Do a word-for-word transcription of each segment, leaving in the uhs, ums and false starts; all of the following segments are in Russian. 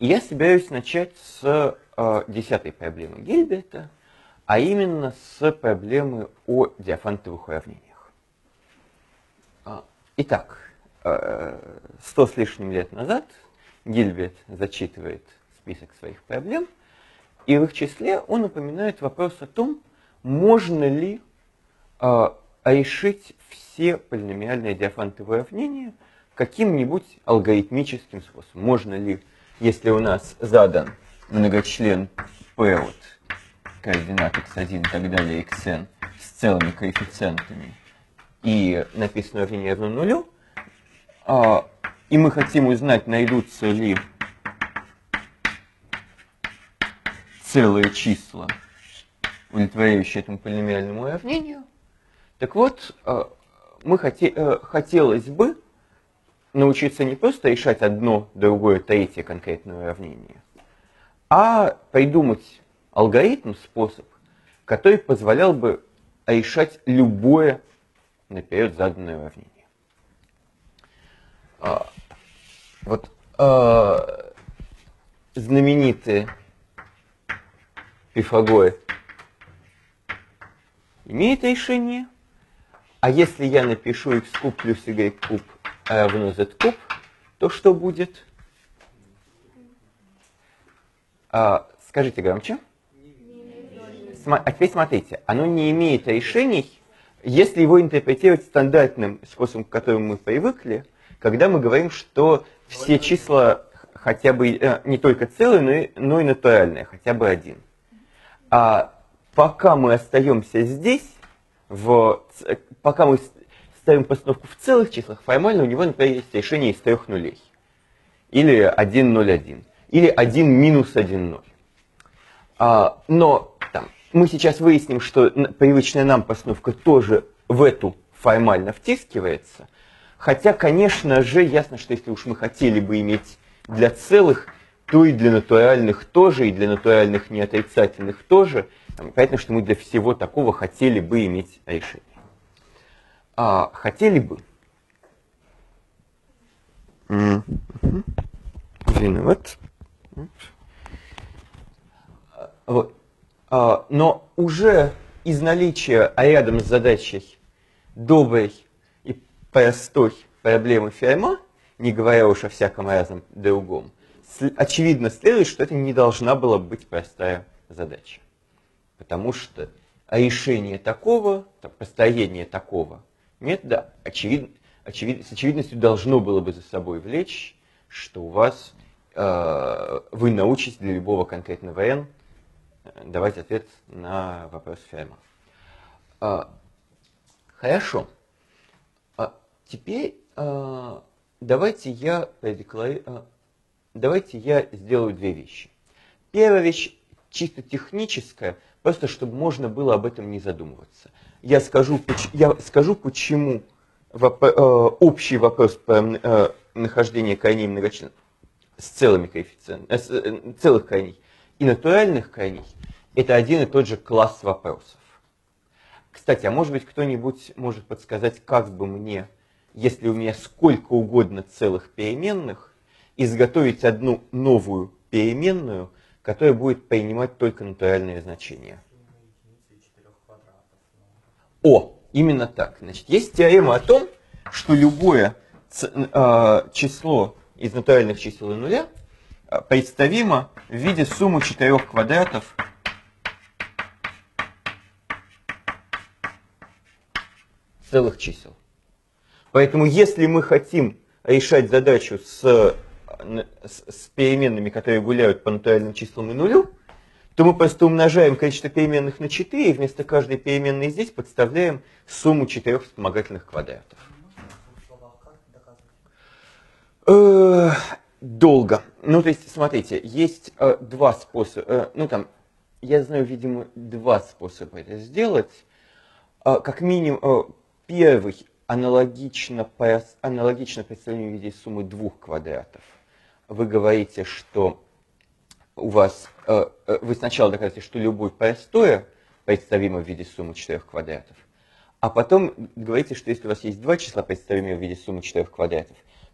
И я собираюсь начать с э, десятой проблемы Гильберта, а именно с проблемы о диафантовых уравнениях. Итак, сто с лишним лет назад Гильберт зачитывает список своих проблем, и в их числе он упоминает вопрос о том, можно ли э, решить все полиномиальные диафантовые уравнения каким-нибудь алгоритмическим способом. Можно ли, если у нас задан многочлен P от координат икс один и так далее, xn с целыми коэффициентами, и написано уравнение равно нулю, э, и мы хотим узнать, найдутся ли целые числа, удовлетворяющие этому полиномиальному уравнению. Так вот, мы хоте, хотелось бы научиться не просто решать одно, другое, третье конкретное уравнение, а придумать алгоритм, способ, который позволял бы решать любое наперед заданное уравнение. Вот знаменитые Пифагор имеет решение, а если я напишу x куб плюс y куб равно z куб, то что будет? А, скажите громче. Сма- а теперь смотрите, оно не имеет решений, если его интерпретировать стандартным способом, к которому мы привыкли, когда мы говорим, что все числа хотя бы э, не только целые, но и, но и натуральные, хотя бы один. А пока мы остаемся здесь, в, пока мы ставим постановку в целых числах, формально у него, например, есть решение из трех нулей. Или один ноль один. Или один минус один ноль. А, но там, мы сейчас выясним, что привычная нам постановка тоже в эту формально втискивается. Хотя, конечно же, ясно, что если уж мы хотели бы иметь для целых, то и для натуральных тоже, и для натуральных неотрицательных тоже. Понятно, что мы для всего такого хотели бы иметь решение. А, хотели бы. Mm-hmm. Виноват. Вот. А, но уже из наличия, а рядом с задачей доброй и простой проблемы Ферма, не говоря уж о всяком разном другом, очевидно следует, что это не должна была быть простая задача. Потому что решение такого, построение такого метода очевид, очевид, с очевидностью должно было бы за собой влечь, что у вас э, вы научитесь для любого конкретного n давать ответ на вопрос Ферма. Э, хорошо. А теперь э, давайте я предекларирую. Э, Давайте я сделаю две вещи. Первая вещь чисто техническая, просто чтобы можно было об этом не задумываться. Я скажу, я скажу почему воп, э, общий вопрос про э, нахождение корней многочленов с целыми коэффициентами, э, э, целых корней и натуральных корней – это один и тот же класс вопросов. Кстати, а может быть кто-нибудь может подсказать, как бы мне, если у меня сколько угодно целых переменных, изготовить одну новую переменную, которая будет принимать только натуральные значения. О, именно так. Значит, есть теорема о том, что любое э, число из натуральных чисел и нуля э, представимо в виде суммы четырех квадратов целых чисел. Поэтому, если мы хотим решать задачу с С, с переменными, которые гуляют по натуральным числам и нулю, то мы просто умножаем количество переменных на четыре, и вместо каждой переменной здесь подставляем сумму четырех вспомогательных квадратов. Э, долго. Ну, то есть, смотрите, есть э, два способа. Э, ну, там, я знаю, видимо, два способа это сделать. Э, как минимум, э, первый аналогично, аналогично представлению в виде суммы двух квадратов. Вы говорите, что у вас, э, вы сначала доказываете, что любое простое представимо в виде суммы четырех квадратов, а потом говорите, что если у вас есть два числа, представимые в виде суммы четырех квадратов, то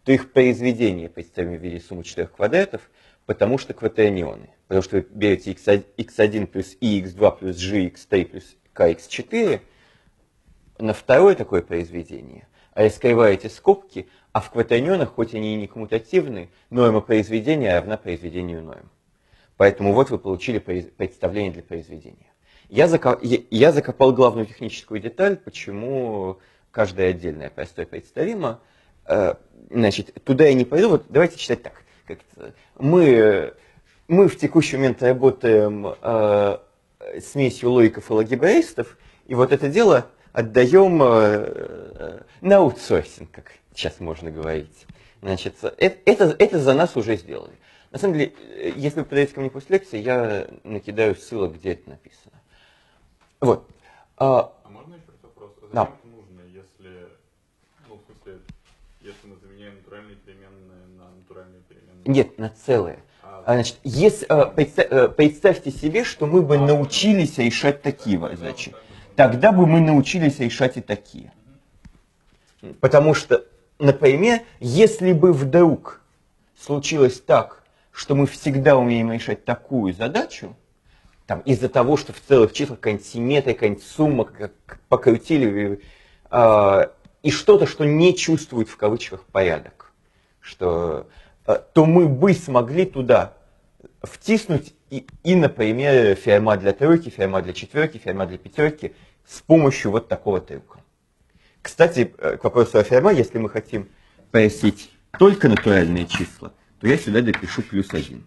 то их произведение представим в виде суммы четырех квадратов, потому что кватернионы. Потому что вы берете икс один плюс и икс два плюс g икс три плюс k икс четыре на второе такое произведение, а раскрываете скобки, а в кватернионах, хоть они и не коммутативны, норма произведения равна произведению норм. Поэтому вот вы получили представление для произведения. Я, закоп... я закопал главную техническую деталь, почему каждая отдельная простое представимо. Значит, туда я не пойду. Вот давайте читать так. Мы, мы в текущий момент работаем э, смесью логиков и логибраистов, и вот это дело отдаем э, на аутсорсинг, как сейчас можно говорить. Значит, это, это, это за нас уже сделали. На самом деле, если вы подойдете ко мне после лекции, я накидаю ссылок, где это написано. Вот. А, а можно еще вопрос? А зачем да. это нужно, если, ну, в смысле, если мы заменяем натуральные переменные на натуральные переменные? Нет, на целые. А, Значит, если, представь, представьте себе, что мы бы научились решать такие задачи. Тогда бы мы научились решать и такие. Потому что, например, если бы вдруг случилось так, что мы всегда умеем решать такую задачу, там, из-за того, что в целых числах какая-нибудь симметрия, какая-нибудь сумма, как покрутили, э, и что-то, что не чувствует в кавычках порядок, что, э, то мы бы смогли туда втиснуть и, и, например, ферма для тройки, ферма для четверки, ферма для пятерки с помощью вот такого трюка. Кстати, к вопросу о ферма, если мы хотим просить только натуральные числа, то я сюда допишу плюс один.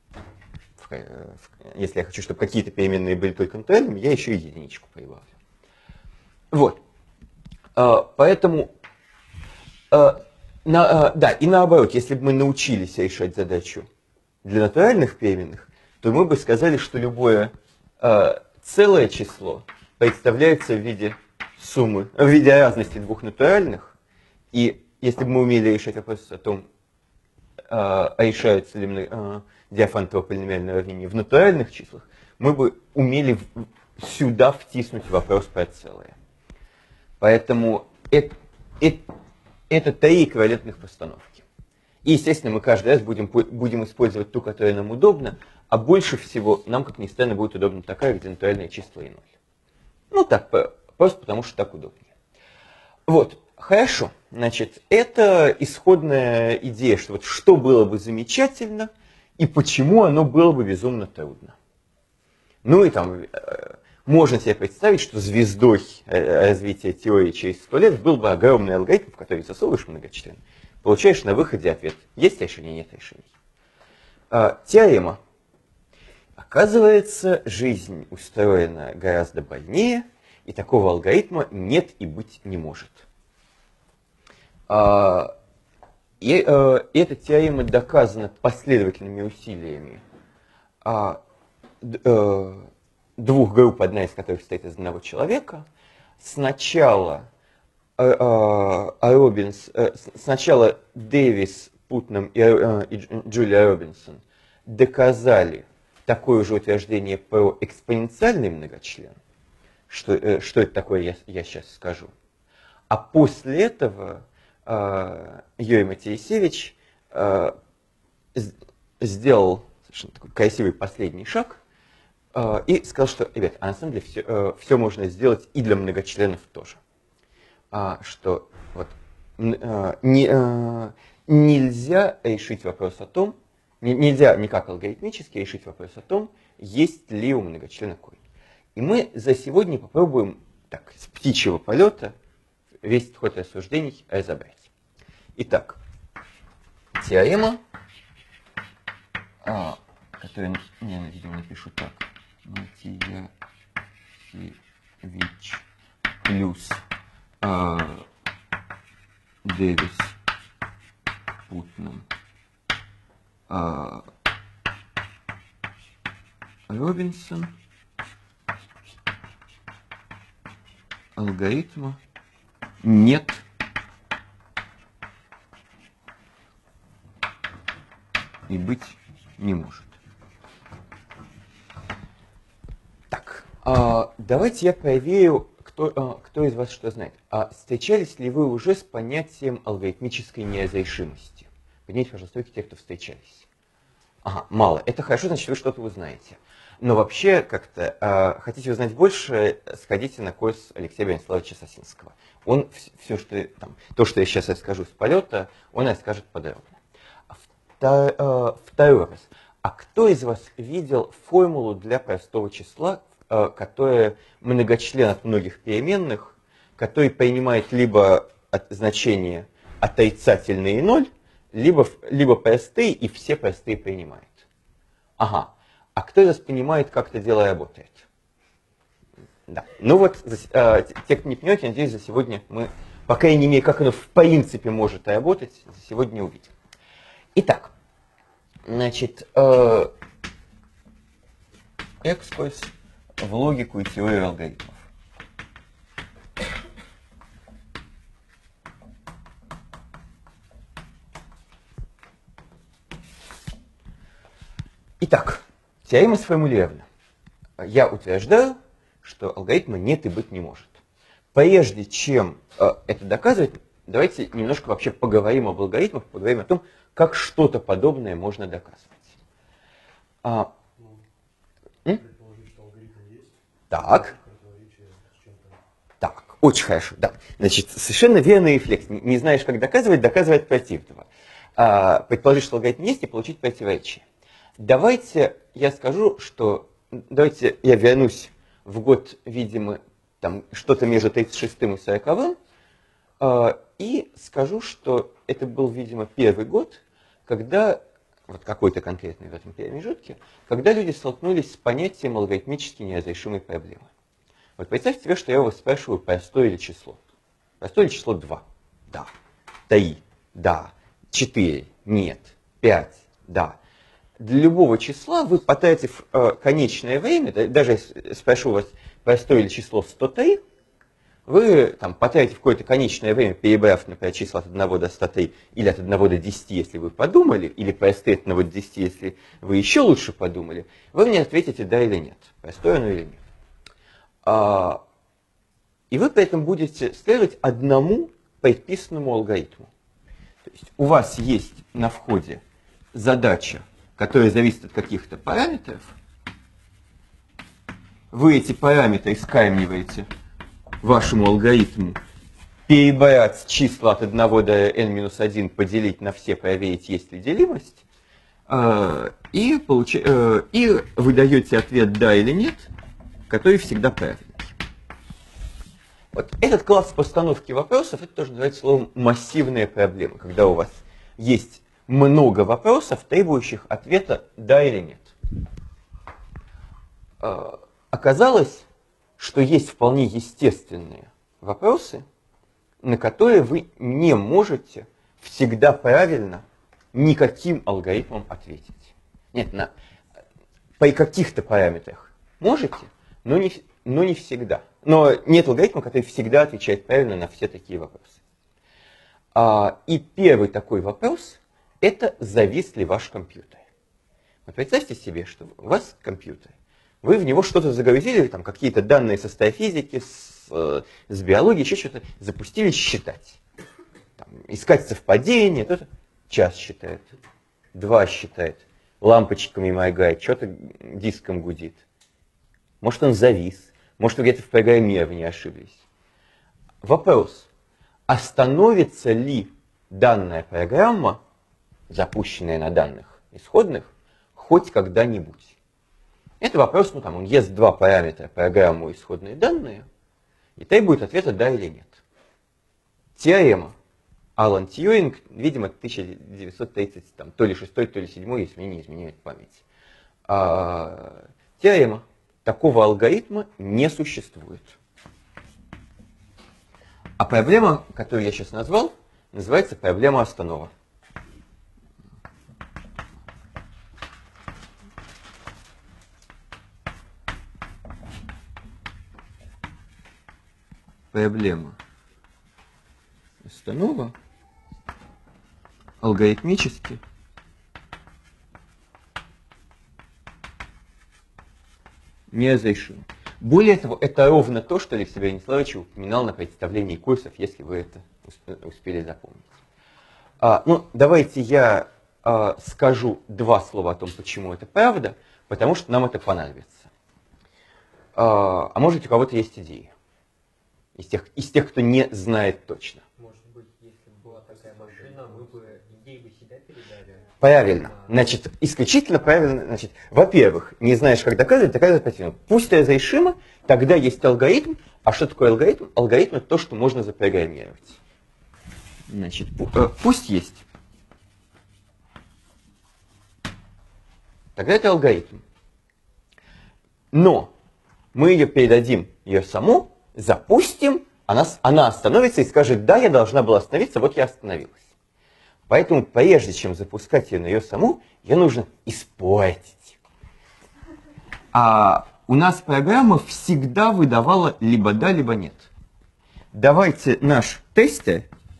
Если я хочу, чтобы какие-то переменные были только натуральными, я еще и единичку прибавлю. Вот. Поэтому, да, и наоборот, если бы мы научились решать задачу для натуральных переменных, то мы бы сказали, что любое целое число представляется в виде суммы, в виде разности двух натуральных, и если бы мы умели решать вопрос о том, а решаются ли а, диафантово полиномиальное уравнение в натуральных числах, мы бы умели в, сюда втиснуть вопрос про целое. Поэтому это, это, это три эквивалентных постановки. И, естественно, мы каждый раз будем, будем использовать ту, которая нам удобна, а больше всего нам, как ни странно, будет удобна такая, где натуральное число и ноль. Ну так, просто потому что так удобнее. Вот. Хорошо, значит, это исходная идея, что вот что было бы замечательно и почему оно было бы безумно трудно. Ну и там э, можно себе представить, что звездой развития теории через сто лет был бы огромный алгоритм, в который засовываешь многочлен, получаешь на выходе ответ, есть решение, нет решений. А, теорема. Оказывается, жизнь устроена гораздо больнее, и такого алгоритма нет и быть не может. И эта теорема доказана последовательными усилиями двух групп, одна из которых состоит из одного человека. Сначала, Робинс, сначала Дэвис, Путнам и Джулия Робинсон доказали такое же утверждение про экспоненциальный многочлен. Что, что это такое, я, я сейчас скажу. А после этого Юрий Матеисевич сделал совершенно такой красивый последний шаг и сказал, что, ребят, а на самом деле все, все можно сделать и для многочленов тоже. Что вот, не, нельзя решить вопрос о том, нельзя никак алгоритмически решить вопрос о том, есть ли у многочлена корень. И мы за сегодня попробуем так, с птичьего полета весь ход рассуждений разобрать. Итак, теорема, а, которую я, видимо, напишу так. Матеевич плюс а, Дэвис Путнам а, Робинсон алгоритма нет и быть не может. Так, а, давайте я проверю, кто, а, кто из вас что знает? А встречались ли вы уже с понятием алгоритмической неразрешимости? Поднимите, пожалуйста, руки те, кто встречались. Ага, мало. Это хорошо, значит, вы что-то узнаете. Но вообще, как-то, а, хотите узнать больше, сходите на курс Алексея Брониславовича Сосинского. Он все, что там, то, что я сейчас расскажу с полета, он расскажет подробно. Втор, а, второй раз. А кто из вас видел формулу для простого числа, а, которая многочлен от многих переменных, который принимает либо от значение отрицательные ноль, либо, либо простые, и все простые принимает? Ага. А кто из вас понимает, как это дело работает? Да. Ну вот, э, те, кто не понимаете, надеюсь, за сегодня мы, по крайней мере, как оно в принципе может работать, за сегодня увидим. Итак, значит, э, экскурс в логику и теорию алгоритмов. Итак, теорема сформулирована. Я утверждаю, что алгоритма нет и быть не может. Прежде чем э, это доказывать, давайте немножко вообще поговорим об алгоритмах, поговорим о том, как что-то подобное можно доказывать. А, м? Так. Так, очень хорошо, да. Значит, совершенно верный рефлекс. Не, не знаешь, как доказывать, доказывать противного. А, предположить, что алгоритм есть, и получить противоречие. Давайте я скажу, что... Давайте я вернусь в год, видимо, там что-то между тридцать шестым и сороковым, э, и скажу, что это был, видимо, первый год, когда, вот какой-то конкретный в этом промежутке, когда люди столкнулись с понятием алгоритмически неразрешимой проблемы. Вот представьте себе, что я вас спрашиваю, простое ли число. Простое ли число два? Да. три? Да. четыре? Нет. пять? Да. Для любого числа вы потратив э, конечное время, да, даже если спрошу вас, простое ли число сто три, вы там, потратив какое-то конечное время, перебрав, например, числа от одного до ста трёх или от одного до десяти, если вы подумали, или простые от одного до десяти, если вы еще лучше подумали, вы мне ответите да или нет, простое оно или нет. А, и вы при этом будете следовать одному предписанному алгоритму. То есть у вас есть на входе задача, которая зависит от каких-то параметров. Вы эти параметры скаймливаете вашему алгоритму, перебрать числа от одного до эн минус один, поделить на все, проверить, есть ли делимость, и, получ... и вы даете ответ «да» или «нет», который всегда правильный. Вот этот класс постановки вопросов, это тоже называется словом «массивная проблема», когда у вас есть много вопросов, требующих ответа «да» или «нет». Оказалось, что есть вполне естественные вопросы, на которые вы не можете всегда правильно никаким алгоритмом ответить. Нет, на, при каких-то параметрах можете, но не, но не всегда. Но нет алгоритма, который всегда отвечает правильно на все такие вопросы. А, и первый такой вопрос – это завис ли ваш компьютер. Вот представьте себе, что у вас компьютер. Вы в него что-то загрузили, там какие-то данные со астрофизики, с, э, с биологии, еще что-то, запустили считать. Там, искать совпадения, кто-то час считает, два считает, лампочками моргает, что-то диском гудит. Может, он завис, может, вы где-то в программировании ошиблись. Вопрос, остановится ли данная программа, запущенная на данных исходных, хоть когда-нибудь? Это вопрос, ну там, он ест два параметра, программу и исходные данные, и требует ответа «да» или «нет». Теорема Алан Тьюринг, видимо, тысяча девятьсот тридцать, там, то ли шестой, то ли седьмой, если мне не изменяет память. А, теорема. Такого алгоритма не существует. А проблема, которую я сейчас назвал, называется проблема Останова. Проблема Останова алгоритмически неразрешима. Более того, это ровно то, что Алексей Брониславович упоминал на представлении курсов, если вы это успели запомнить. А, ну, давайте я а, скажу два слова о том, почему это правда, потому что нам это понадобится. А, а может, у кого-то есть идеи? Из тех, из тех, кто не знает точно. Может быть, если бы была такая машина, вы бы идеи бы себя передали? Правильно. Значит, исключительно правильно. Значит, во-первых, не знаешь, как доказывать, доказывать по-типу. Пусть разрешимо, тогда есть алгоритм. А что такое алгоритм? Алгоритм — это то, что можно запрограммировать. Значит, пусть есть. Тогда это алгоритм. Но мы ее передадим, ее саму, запустим, она, она остановится и скажет: да, я должна была остановиться, вот я остановилась. Поэтому прежде чем запускать ее на ее саму, ее нужно испортить. А у нас программа всегда выдавала либо да, либо нет. Давайте наш тестер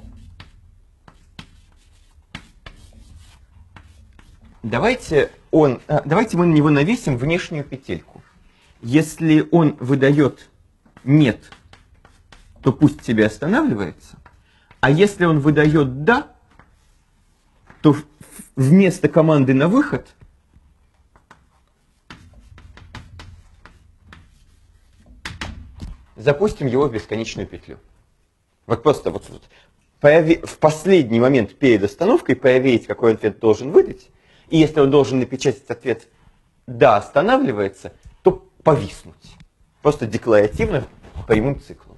Давайте, он, давайте мы на него навесим внешнюю петельку. Если он выдает «нет», то пусть себе останавливается. А если он выдает «да», то вместо команды на выход запустим его в бесконечную петлю. Вот просто вот, вот в последний момент перед остановкой проверить, какой ответ должен выдать. И если он должен напечатать ответ «да, останавливается», то повиснуть. Просто декларативно прямым циклом.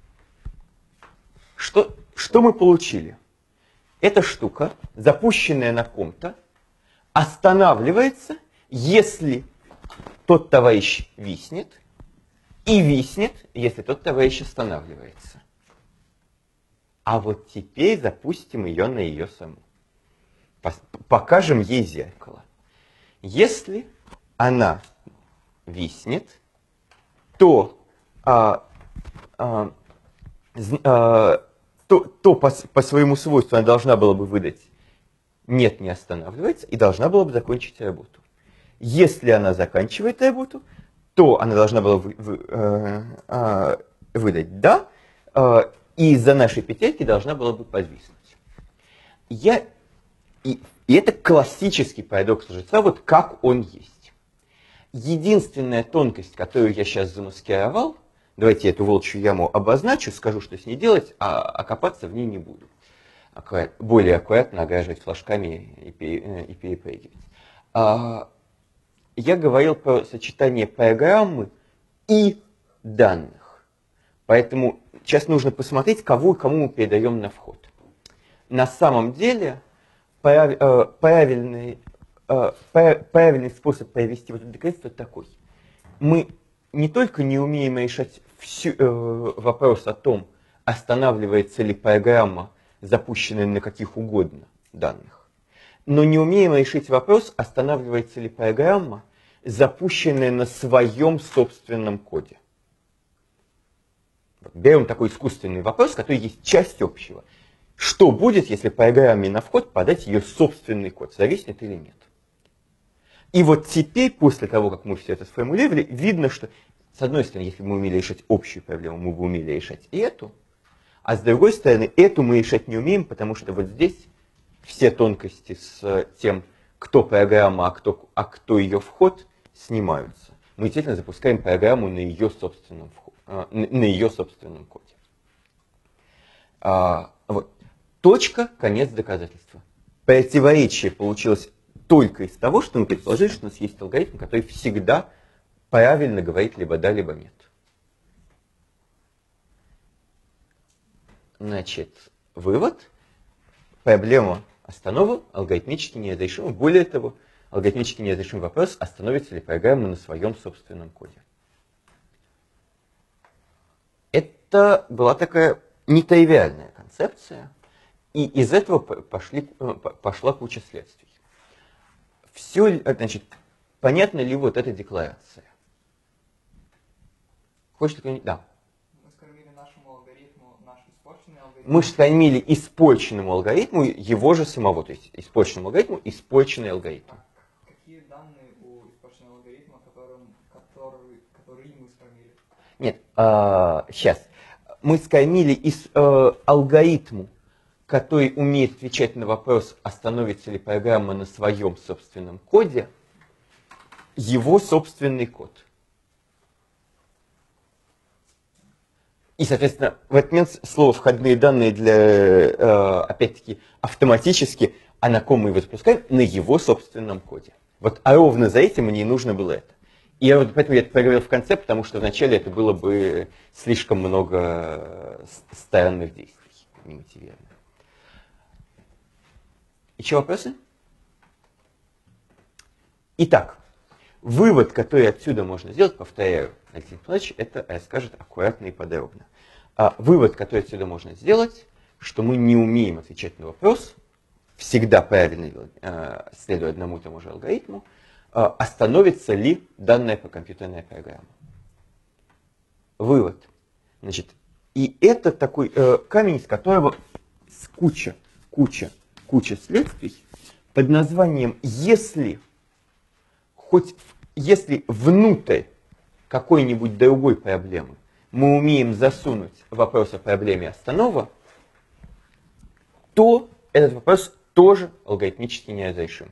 Что, что мы получили? Эта штука, запущенная на ком-то, останавливается, если тот товарищ виснет, и виснет, если тот товарищ останавливается. А вот теперь запустим ее на ее саму. Покажем ей зеркало. Если она виснет, то, а, а, а, то, то по, по своему свойству она должна была бы выдать «нет, не останавливается» и должна была бы закончить работу. Если она заканчивает работу, то она должна была вы, вы, э, э, выдать «да», э, и из-за нашей петельки должна была бы подвиснуть. Я... И, и это классический парадокс лжеца, вот как он есть. Единственная тонкость, которую я сейчас замаскировал, давайте я эту волчью яму обозначу, скажу, что с ней делать, а, а копаться в ней не буду. Аккурат, более аккуратно ограживать флажками и, пере, и перепрыгивать. А, я говорил про сочетание программы и данных. Поэтому сейчас нужно посмотреть, кого и кому мы передаем на вход. На самом деле... Правильный, правильный способ провести вот это доказательство такой. Мы не только не умеем решать всю, э, вопрос о том, останавливается ли программа, запущенная на каких угодно данных, но не умеем решить вопрос, останавливается ли программа, запущенная на своем собственном коде. Берем такой искусственный вопрос, который есть часть общего. Что будет, если программе на вход подать ее собственный код, зависнет или нет? И вот теперь, после того, как мы все это сформулировали, видно, что, с одной стороны, если бы мы умели решать общую проблему, мы бы умели решать и эту, а с другой стороны, эту мы решать не умеем, потому что вот здесь все тонкости с тем, кто программа, а кто, а кто ее вход, снимаются. Мы действительно запускаем программу на ее собственном, вход, на ее собственном коде. А, вот. Точка, конец доказательства. Противоречие получилось только из того, что мы предположили, что у нас есть алгоритм, который всегда правильно говорит либо да, либо нет. Значит, вывод. Проблема остановок алгоритмически неразрешима. Более того, алгоритмически неразрешим вопрос, остановится ли программа на своем собственном коде. Это была такая нетривиальная концепция. И из этого пошли, пошла куча следствий. Все, значит, понятна ли вот эта декларация? Хочешь сказать? Да. Мы скормили нашему алгоритму наш испорченный алгоритм. Мы скормили испорченному алгоритму его же самого, то есть испорченному алгоритму испорченный алгоритм. Какие данные у испорченного алгоритма, которым, который, который мы скормили? Нет, а, сейчас. Мы скормили из э, алгоритму, который умеет отвечать на вопрос, остановится ли программа на своем собственном коде, его собственный код. И, соответственно, в этот момент слово «входные данные» для, э, опять-таки, автоматически, а на ком мы его запускаем? На его собственном коде. Вот, а ровно за этим мне и нужно было это. И я, вот, поэтому я это проговорил в конце, потому что вначале это было бы слишком много странных действий, немотивированных. Еще вопросы? Итак, вывод, который отсюда можно сделать, повторяю, Алексей Николаевич это расскажет аккуратно и подробно. А, вывод, который отсюда можно сделать, что мы не умеем отвечать на вопрос, всегда правильно э, следуя одному и тому же алгоритму, э, остановится ли данная компьютерная программа. Вывод. Значит, и это такой э, камень, из которого с куча, куча, куча следствий под названием «если хоть если внутрь какой-нибудь другой проблемы мы умеем засунуть вопрос о проблеме останова, то этот вопрос тоже алгоритмически неразрешим.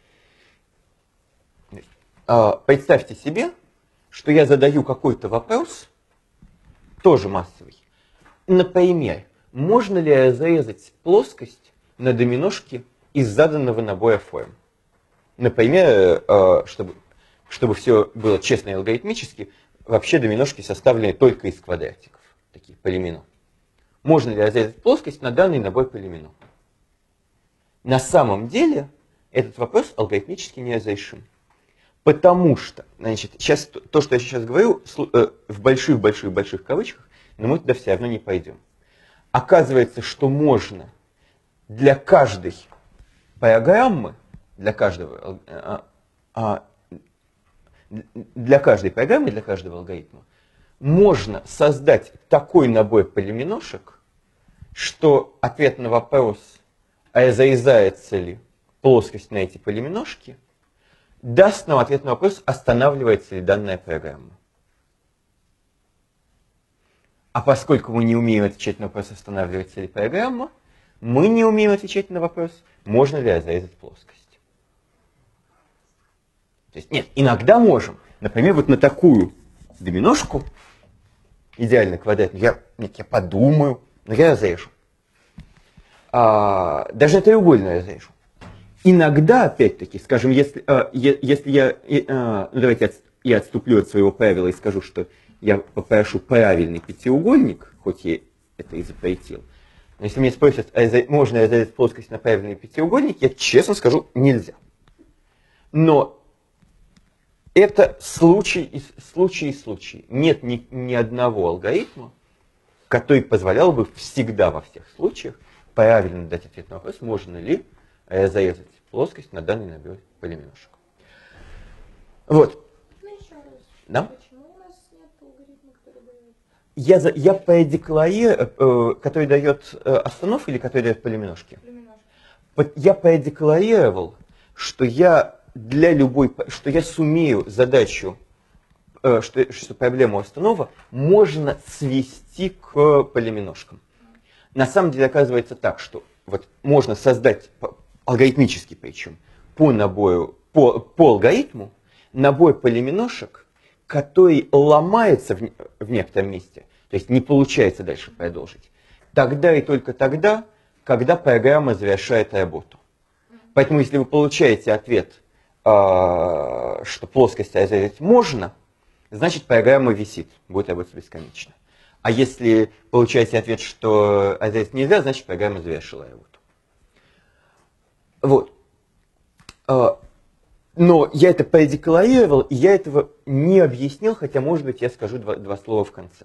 Представьте себе, что я задаю какой-то вопрос, тоже массовый. Например, можно ли разрезать плоскость на доминошки из заданного набора форм? Например, чтобы, чтобы все было честно и алгоритмически, вообще доминошки составлены только из квадратиков, такие полимино. Можно ли разрезать плоскость на данный набор полимино? На самом деле этот вопрос алгоритмически неразрешим. Потому что, значит, сейчас то, что я сейчас говорю, в больших-больших-больших кавычках, но мы туда все равно не пойдем. Оказывается, что можно для каждой программы, для каждого, а, а, для каждой программы, для каждого алгоритма, можно создать такой набор полиминошек, что ответ на вопрос, а зарезается ли плоскость на эти полиминошки, даст нам ответ на вопрос, останавливается ли данная программа. А поскольку мы не умеем отвечать на вопрос, останавливается ли программа, мы не умеем отвечать на вопрос, можно ли разрезать плоскость. То есть, нет, иногда можем. Например, вот на такую доминошку, идеально квадратную, я, нет, я подумаю, но я разрежу. А, даже на треугольную разрежу. Иногда, опять-таки, скажем, если, а, если я, а, ну давайте я отступлю от своего правила и скажу, что я попрошу правильный пятиугольник, хоть я это и запретил. Но если меня спросят, а можно разрезать плоскость на правильный пятиугольник, я честно скажу, нельзя. Но это случай из случай из случая. Нет ни, ни одного алгоритма, который позволял бы всегда во всех случаях правильно дать ответ на вопрос, можно ли разрезать плоскость на данный набор полиминошек. Вот. Да? Я, за, я продекларирую, э, который дает э, остановку или который дает полиминошки? Полиминошки. Я продекларировал, что я для любой, что я сумею задачу, э, что, что проблему останова можно свести к полиминошкам. На самом деле оказывается так, что вот можно создать алгоритмически причем по набору, по, по алгоритму набор полиминошек, который ломается в, в некотором месте, то есть не получается дальше продолжить, тогда и только тогда, когда программа завершает работу. Поэтому если вы получаете ответ, э, что плоскость разрезать можно, значит программа висит, будет работать бесконечно. А если получаете ответ, что разрезать нельзя, значит программа завершила работу. Вот. Э, Но я это продекларировал, и я этого не объяснил, хотя, может быть, я скажу два, два слова в конце.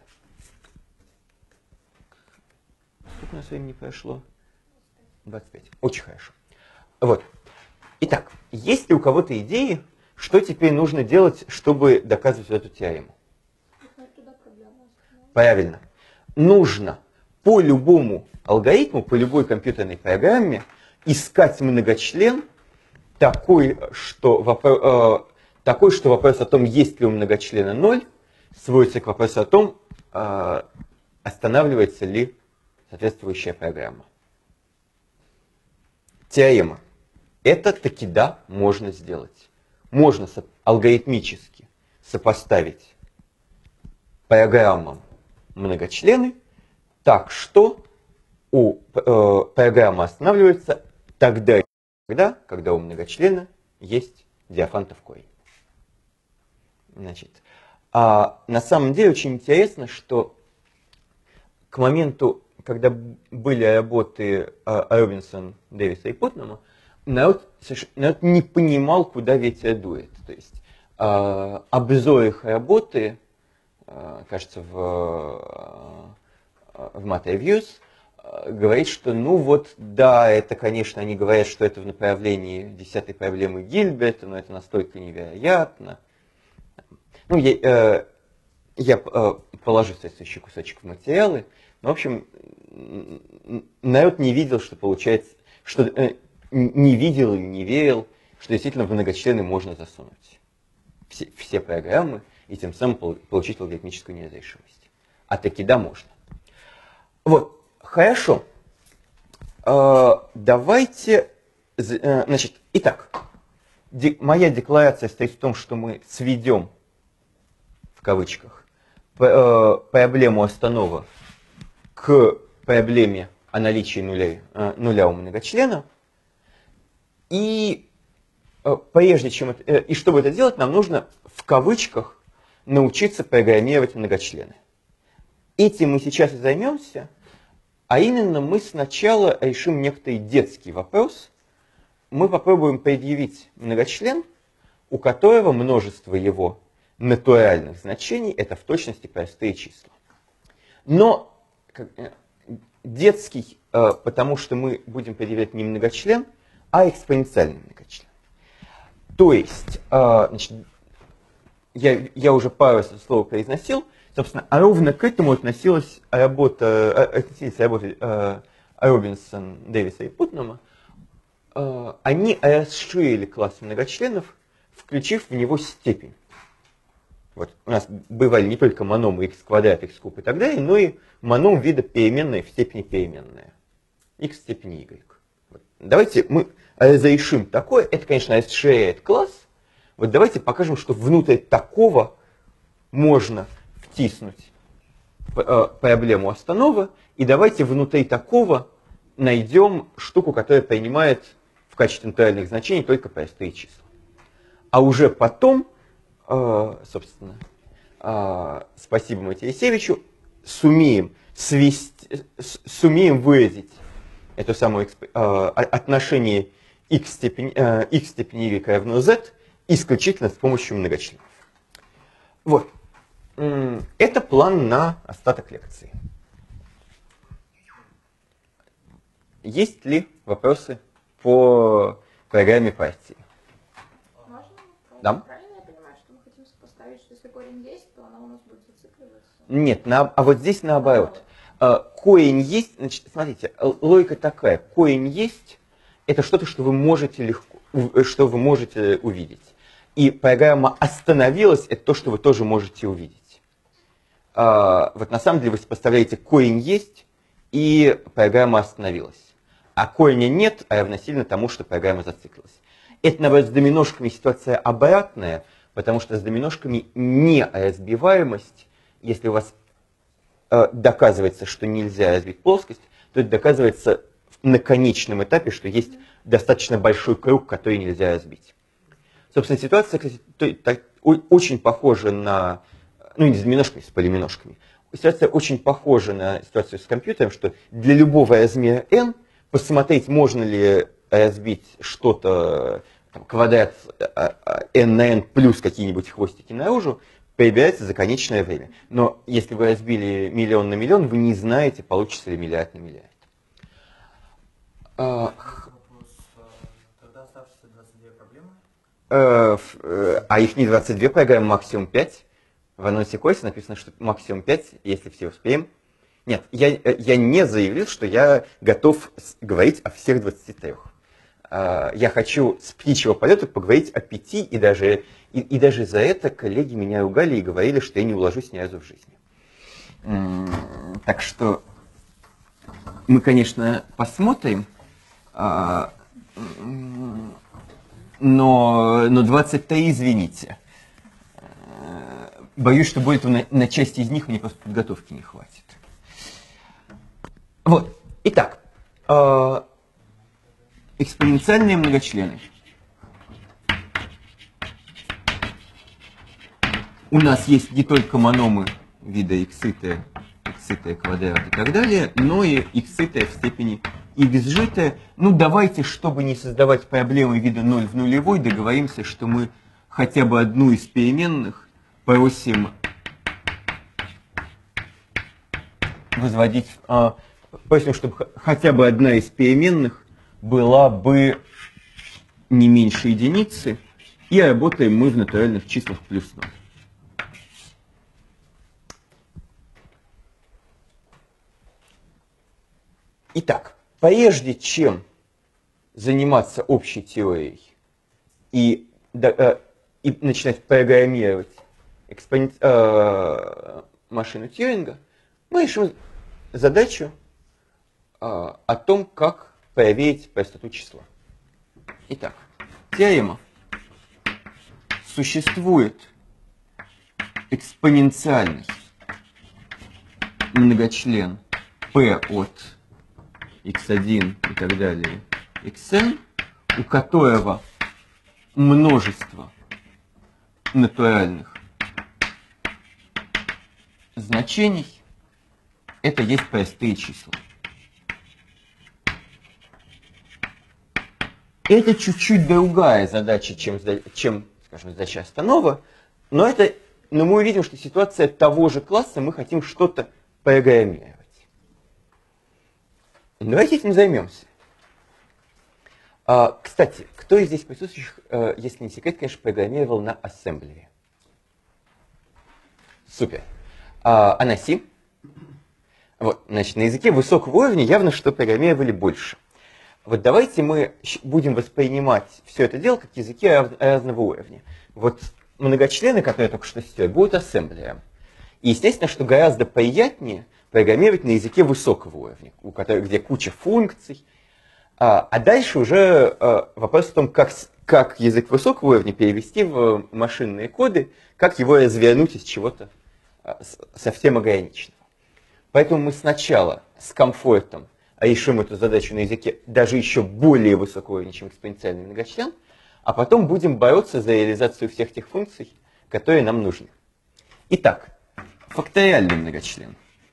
Сколько у нас времени прошло? двадцать пять. Очень хорошо. Вот. Итак, есть ли у кого-то идеи, что теперь нужно делать, чтобы доказывать эту теорему? Правильно. Нужно по любому алгоритму, по любой компьютерной программе искать многочлен, Такой что, вопрос, э, такой, что вопрос о том, есть ли у многочлена ноль, сводится к вопросу о том, останавливается ли соответствующая программа. Теорема. Это таки да, можно сделать. Можно алгоритмически сопоставить программам многочлены так, что у э, программы останавливается тогда, когда, когда у многочлена есть диафантов корень. Значит, а на самом деле очень интересно, что к моменту, когда были работы Робинсон, Дэвиса и Путнама, народ, народ не понимал, куда ветер дует. То есть э, обзор их работы, э, кажется, в, э, в Mata Reviews, э, говорит, что ну вот, да, это, конечно, они говорят, что это в направлении десятой проблемы Гильберта, но это настолько невероятно. Ну, я, э, я э, положу соответствующий кусочек в материалы. Но, в общем, народ не видел, что получается, что э, не видел или не верил, что действительно в многочлены можно засунуть все, все программы и тем самым получить алгоритмическую неразрешимость. А таки да, можно. Вот, хорошо. Э, давайте, э, значит, итак, де, моя декларация стоит в том, что мы сведем, в кавычках, проблему останова к проблеме о наличии нуля, нуля у многочлена. И прежде чем это, и чтобы это делать, нам нужно в кавычках научиться программировать многочлены. Этим мы сейчас и займемся, а именно мы сначала решим некоторый детский вопрос. Мы попробуем предъявить многочлен, у которого множество его натуральных значений это в точности простые числа. Но детский, потому что мы будем предъявлять не многочлен, а экспоненциальный многочлен. То есть, значит, я, я уже пару раз это слово произносил, собственно, а ровно к этому относилась работа, относились работы Робинсон, Дэвиса и Путнама. Они расширили класс многочленов, включив в него степень. Вот. У нас бывали не только мономы x квадрат, x куб и так далее, но и моном вида переменная в степени переменная. X в степени y. Вот. Давайте мы разрешим такое. Это, конечно, расширяет класс. Вот давайте покажем, что внутрь такого можно втиснуть проблему останова. И давайте внутри такого найдем штуку, которая принимает в качестве натуральных значений только простые числа. А уже потом, собственно, спасибо Матеисевичу, сумеем свести, сумеем выразить это самое отношение x степени, x степени y равно z исключительно с помощью многочленов. Вот. Это план на остаток лекции. Есть ли вопросы по программе партии? Можно? Да. Правильно я понимаю, что мы хотим сопоставить, что если корень есть, то она у нас будет зацикливаться? Нет, на, а вот здесь наоборот. Корень есть, значит, смотрите, логика такая. Корень есть, это что-то, что вы можете легко, что вы можете увидеть. И программа остановилась, это то, что вы тоже можете увидеть. Вот на самом деле вы сопоставляете корень есть, и программа остановилась. А кореня нет, а равносильно тому, что программа зациклилась. Это, наоборот, с доминошками ситуация обратная, потому что с доминошками неразбиваемость, если у вас э, доказывается, что нельзя разбить плоскость, то это доказывается на конечном этапе, что есть достаточно большой круг, который нельзя разбить. Собственно, ситуация, кстати, то, так, очень похожа на, ну не с доминошками, с полиминошками. Ситуация очень похожа на ситуацию с компьютером, что для любого размера n посмотреть, можно ли разбить что-то, квадрат n на n плюс какие-нибудь хвостики наружу, появляется за конечное время. Но если вы разбили миллион на миллион, вы не знаете, получится ли миллиард на миллиард. А, Тогда оставшиеся двадцать две проблемы? А их не двадцать две программы, максимум пять. В анонсе курса написано, что максимум пять, если все успеем. Нет, я, я не заявил, что я готов говорить о всех двадцати трёх. э, я хочу с птичьего полета поговорить о пяти, и даже, и, и даже за это коллеги меня ругали и говорили, что я не уложусь ни разу в жизни. М-м, так что мы, конечно, посмотрим, а, но, но двадцать три, извините. Боюсь, что будет на, на часть из них мне просто подготовки не хватит. Вот. Итак, э, экспоненциальные многочлены. У нас есть не только мономы вида xit, xit квадрат и так далее, но и xit в степени xgt. Ну, давайте, чтобы не создавать проблемы вида ноль в нулевой, договоримся, что мы хотя бы одну из переменных просим возводить, а, просим, чтобы хотя бы одна из переменных была бы не меньше единицы, и работаем мы в натуральных числах плюс ноль. Итак, прежде чем заниматься общей теорией и, да, и начинать программировать экспонент, э, машину Тьюринга, мы решим задачу э, о том, как проверить простоту числа. Итак, теорема. Существует экспоненциальный многочлен p от икс один и так далее, xn, у которого множество натуральных значений — это есть простые числа. Это чуть-чуть другая задача, чем, чем, скажем, задача Останова, но, это, но мы увидим, что ситуация того же класса, мы хотим что-то программировать. Давайте этим займемся. А, кстати, кто из здесь присутствующих, э, если не секрет, конечно, программировал на ассемблере? Супер. А, а на C? Вот, значит, на языке высокого уровня явно, что программировали больше. Вот давайте мы будем воспринимать все это дело как языки разного уровня. Вот многочлены, которые я только что сделал, будут ассемблером. И естественно, что гораздо приятнее программировать на языке высокого уровня, у которого, где куча функций. А, а дальше уже а, вопрос в том, как, как язык высокого уровня перевести в машинные коды, как его развернуть из чего-то а, совсем ограниченного. Поэтому мы сначала с комфортом решим эту задачу на языке даже еще более высокого уровня, чем экспоненциальный многочлен, а потом будем бороться за реализацию всех тех функций, которые нам нужны. Итак, факториальный многочлен.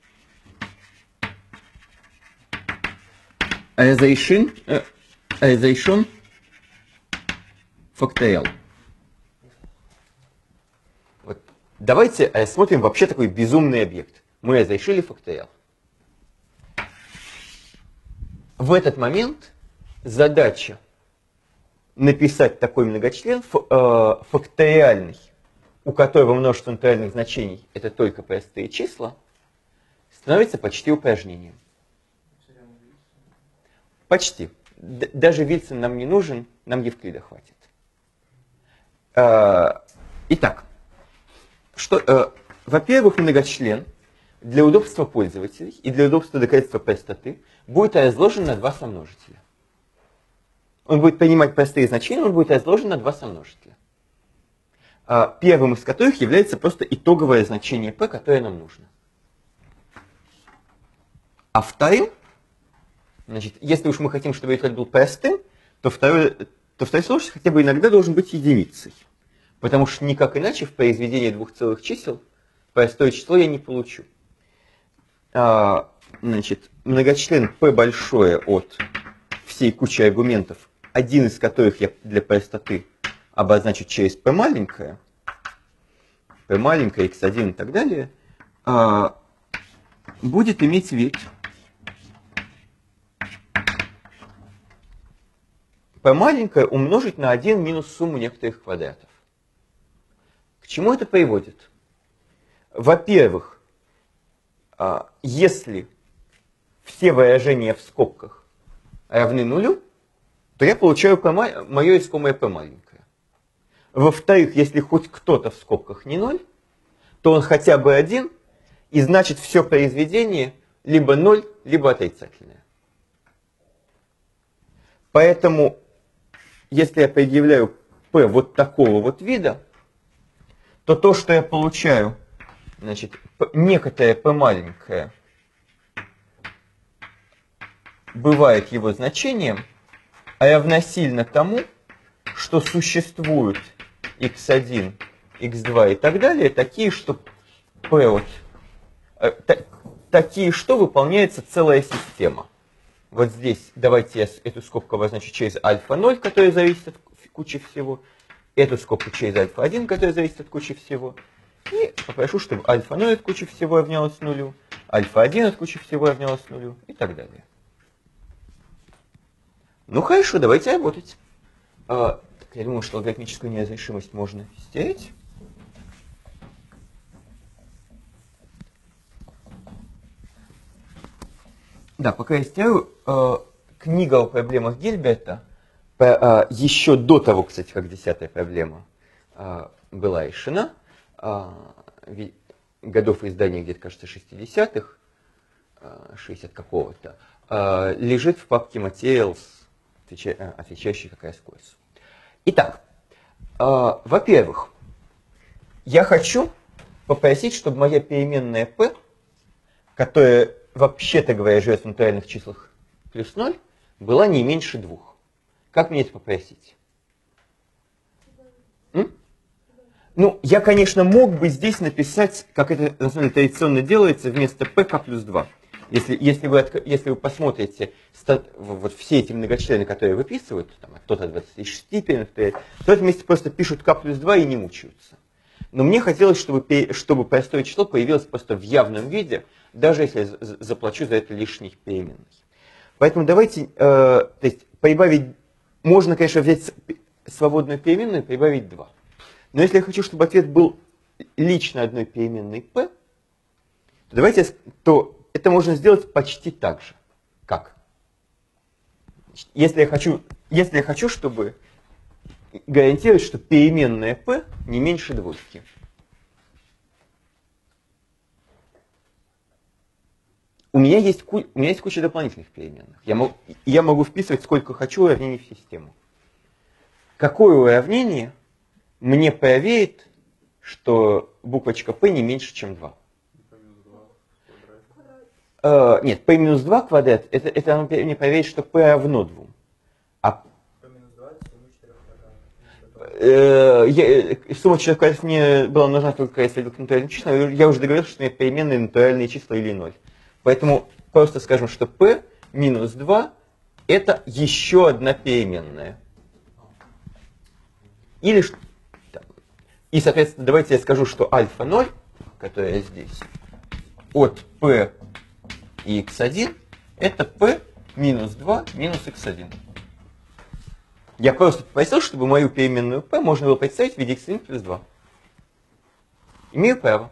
Разрешен, э, разрешен факториал. Вот. Давайте рассмотрим вообще такой безумный объект. Мы разрешили факториал. В этот момент задача написать такой многочлен факториальный, у которого множество натуральных значений — это только простые числа, становится почти упражнением. Почти. Д- даже Вильсон нам не нужен, нам Евклида хватит. А, итак, что, а, во-первых, многочлен для удобства пользователей и для удобства доказательства простоты будет разложен на два сомножителя. Он будет принимать простые значения, он будет разложен на два сомножителя. А, первым из которых является просто итоговое значение p, которое нам нужно. А вторым, значит, если уж мы хотим, чтобы этот был простым, то второй, то второй сложность хотя бы иногда должен быть единицей. Потому что никак иначе в произведении двух целых чисел простое число я не получу. А, значит, многочлен p большое от всей кучи аргументов, один из которых я для простоты обозначу через p маленькое, p маленькое, икс один и так далее, а, будет иметь вид p маленькое умножить на один минус сумму некоторых квадратов. К чему это приводит? Во-первых, если все выражения в скобках равны нулю, то я получаю P, мое искомое P маленькое. Во-вторых, если хоть кто-то в скобках не ноль, то он хотя бы один, и значит все произведение либо ноль, либо отрицательное. Поэтому, если я предъявляю P вот такого вот вида, то то, что я получаю, значит, некоторое P маленькое бывает его значением, а равносильно тому, что существуют икс один, икс два и так далее, такие, что P вот, э, та, такие, что выполняется целая система. Вот здесь давайте я эту скобку обозначу через альфа ноль, которая зависит от кучи всего, эту скобку через альфа один, которая зависит от кучи всего, и попрошу, чтобы альфа ноль от кучи всего равнялось нулю, альфа один от кучи всего равнялось нулю и так далее. Ну хорошо, давайте работать. А, я думаю, что логарифмическую неразрешимость можно стереть. Да, пока я стерю, э, книга о проблемах Гильберта, э, еще до того, кстати, как десятая проблема э, была решена, э, годов издания где-то, кажется, шестидесятых, э, шестьдесят какого-то, э, лежит в папке Materials, отвеча, отвечающий как раз курс. Итак, э, во-первых, я хочу попросить, чтобы моя переменная p, которая вообще-то говоря, живет в натуральных числах плюс ноль, была не меньше двух. Как мне это попросить? М? Ну, я, конечно, мог бы здесь написать, как это на самом деле традиционно делается, вместо p k плюс два. Если, если, вы, если вы посмотрите вот все эти многочлены, которые выписывают, там, кто-то от двадцати шести переменных, то это вместе просто пишут k плюс два и не мучаются. Но мне хотелось, чтобы, чтобы простое число появилось просто в явном виде, даже если я заплачу за это лишних переменных. Поэтому давайте, э, то есть прибавить, можно, конечно, взять свободную переменную и прибавить два. Но если я хочу, чтобы ответ был лично одной переменной p, то давайте, то это можно сделать почти так же. Как? Если я хочу, если я хочу, чтобы гарантировать, что переменная p не меньше двойки. У меня есть, у меня есть куча дополнительных переменных. Я могу, я могу вписывать сколько хочу уравнений в систему. Какое уравнение мне проверит, что буквочка p не меньше, чем два? Uh, нет, p минус два квадрат, это, это оно мне проверит, что p равно двум. А p минус два это сумма четырех квадратов. Uh, сумма четырех квадратов мне была нужна только если я видел натуральные числа. Я уже договорился, что у меня переменные натуральные числа или ноль. Поэтому просто скажем, что p минус два это еще одна переменная. Или и, соответственно, давайте я скажу, что альфа ноль, которая здесь, от p и икс один, это p минус два минус икс один. Я просто попросил, чтобы мою переменную p можно было представить в виде икс один плюс два. Имею право.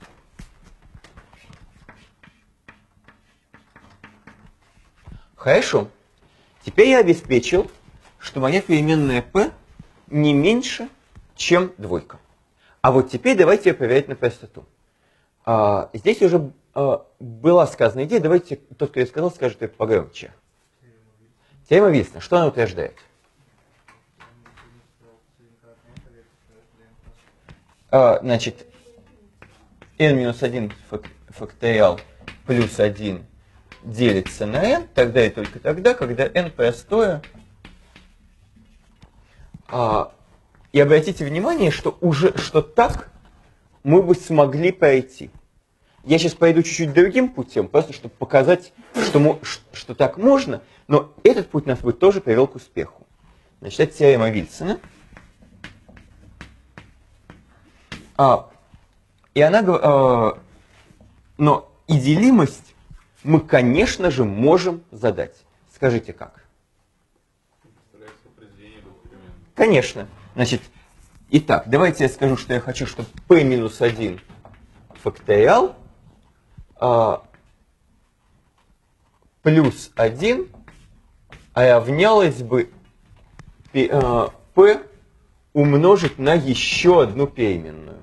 Хорошо. Теперь я обеспечил, что моя переменная p не меньше, чем двойка. А вот теперь давайте ее проверять на простоту. А, здесь уже а, была сказана идея, давайте тот, кто ее сказал, скажет это погромче. Теорема Вильсона. Что она утверждает? А, значит, n минус один факториал плюс один делится на n, тогда и только тогда, когда n простое. А, и обратите внимание, что уже что так мы бы смогли пройти. Я сейчас пойду чуть-чуть другим путем, просто чтобы показать, что, мы, что так можно, но этот путь нас бы тоже привел к успеху. Значит, это теорема Вильсона. А, и она, а, но и делимость мы, конечно же, можем задать. Скажите, как? Конечно. Значит, итак, давайте я скажу, что я хочу, чтобы p минус один факториал а, плюс один равнялось бы э, p умножить на еще одну переменную.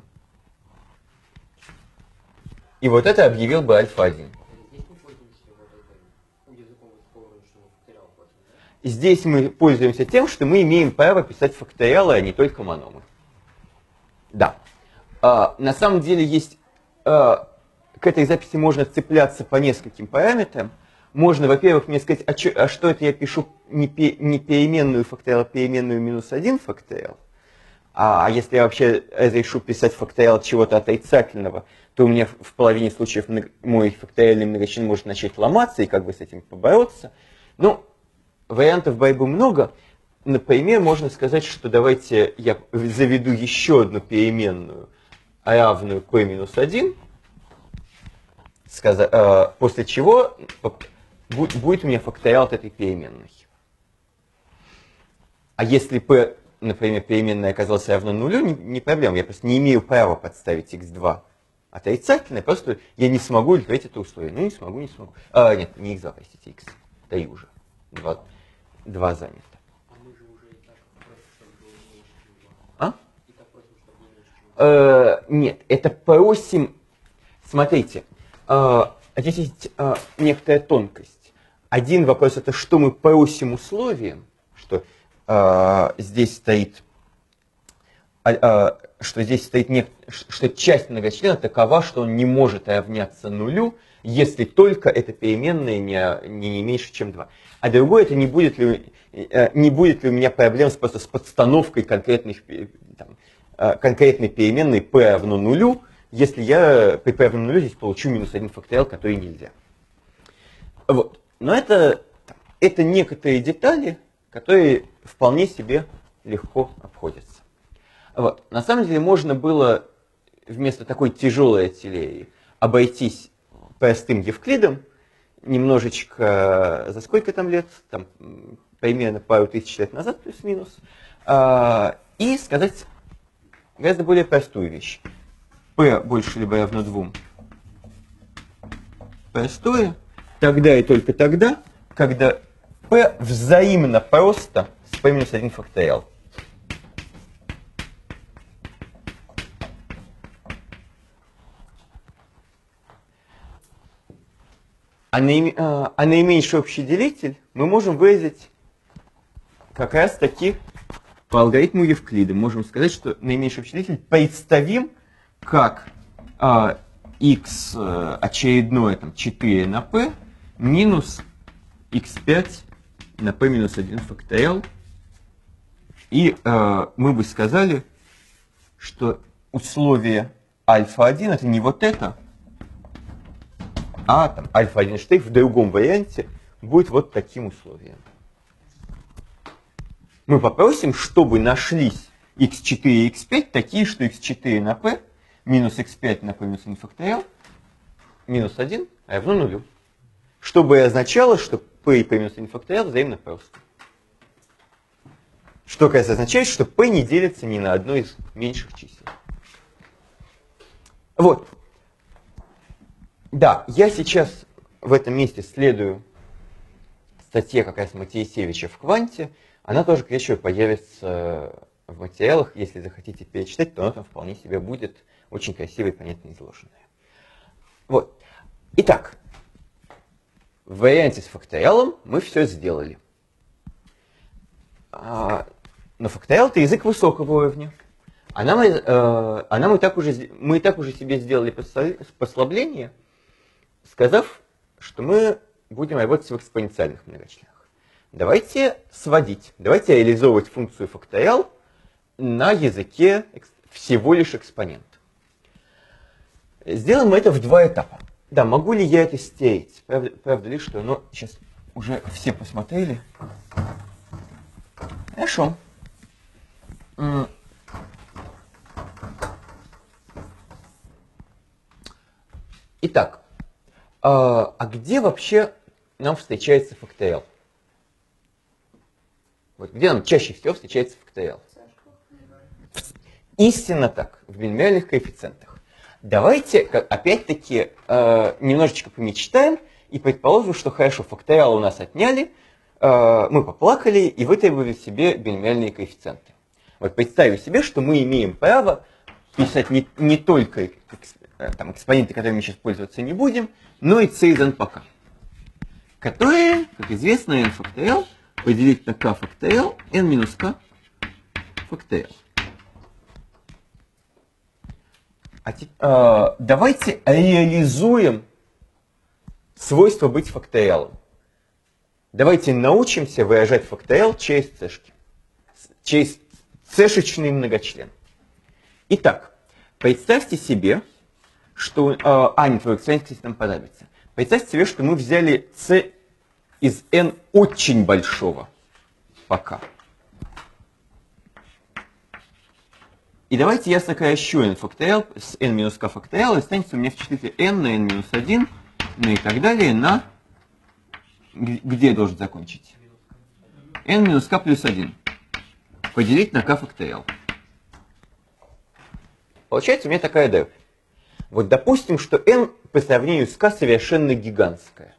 И вот это объявил бы альфа один. Здесь мы пользуемся тем, что мы имеем право писать факториалы, а не только мономы. Да. А, на самом деле есть... А, к этой записи можно цепляться по нескольким параметрам. Можно, во-первых, мне сказать, а, чё, а что это я пишу не, пе, не переменную факториал, а переменную минус один факториал? А если я вообще решу писать факториал чего-то отрицательного, то у меня в половине случаев мой факториальный многочлен может начать ломаться, и как бы с этим побороться. Ну, вариантов борьбы много. Например, можно сказать, что давайте я заведу еще одну переменную, равную p минус один, после чего будет у меня факториал от этой переменной. А если p, например, переменная оказалась равна нулю, не, не проблема, я просто не имею права подставить икс два отрицательное, просто я не смогу удовлетворить это условие. Ну, не смогу, не смогу. А, нет, не икс два, простите, икс три уже. два, два занято. А мы же уже и так просим, чтобы было меньше, чем два. А? И так просим, чтобы было меньше, чем два. Э, нет, это просим... Смотрите, э, здесь есть э, некоторая тонкость. Один вопрос — это что мы просим условием, что э, здесь стоит... Э, что здесь стоит не, что часть многочлена такова, что он не может равняться нулю, если только эта переменная не, не меньше, чем два. А другое, это не будет ли, не будет ли у меня проблем с, просто с подстановкой конкретных, там, конкретной переменной p равно нулю, если я при p равно нулю здесь получу минус один факториал, который нельзя. Вот. Но это, это некоторые детали, которые вполне себе легко обходятся. Вот. На самом деле можно было вместо такой тяжелой артиллерии обойтись простым Евклидом, немножечко, за сколько там лет, там, примерно пару тысяч лет назад, плюс-минус, и сказать гораздо более простую вещь. P больше либо равно двум простое, тогда и только тогда, когда P взаимно просто с P минус один факториал. А, наим, а, а наименьший общий делитель мы можем выразить как раз таки по алгоритму Евклида. Можем сказать, что наименьший общий делитель представим как а, x очередное там, четыре на p минус икс пять на p минус один факториал. И а, мы бы сказали, что условие альфа один это не вот это, а там альфа один штрих в другом варианте будет вот таким условием. Мы попросим, чтобы нашлись икс четыре и икс пять такие, что икс четыре на p минус икс пять на p минус один факториал минус один равно нулю. Чтобы означало, что p и p минус один факториал взаимно просто. Что, конечно, означает, что p не делится ни на одно из меньших чисел. Вот. Да, я сейчас в этом месте следую статье как раз Матеисевича в «Кванте». Она тоже, к вечеру, появится в материалах. Если захотите перечитать, то она там вполне себе будет очень красиво и понятно изложенная. Вот. Итак, в варианте с факториалом мы все сделали. А, но факториал — это язык высокого уровня. А нам, э, а нам и так уже, мы и так уже себе сделали послабление, сказав, что мы будем работать в экспоненциальных многочленах. Давайте сводить, давайте реализовывать функцию факториал на языке всего лишь экспонент. Сделаем мы это в два этапа. Да, могу ли я это стереть? Правда, правда ли, что оно сейчас уже все посмотрели? Хорошо. Итак, а где вообще нам встречается факториал? Вот где нам чаще всего встречается факториал? Истинно так, в биномиальных коэффициентах. Давайте, опять-таки, немножечко помечтаем и предположим, что хорошо, факториал у нас отняли, э, мы поплакали и вытребовали себе биномиальные коэффициенты. Вот представим себе, что мы имеем право писать не, не только там, экспоненты, которыми мы сейчас пользоваться не будем, но и c из n по k, которые, как известно, n факториал поделить на k факториал n минус k факториал. А те, э, давайте реализуем свойство быть факториалом. Давайте научимся выражать факториал через c-шки, через c-шечный многочлен. Итак, представьте себе, что... Э, а, нет, твой эксперимент, кстати, нам понадобится. Представьте себе, что мы взяли c из n очень большого по k. И давайте я сокращу n факториал с n минус k факториал, и останется у меня в числителе n на n минус один, ну и так далее, на... Где я должен закончить? n минус k плюс один. Поделить на k факториал. Получается у меня такая дробь. Вот допустим, что n по сравнению с k совершенно гигантская.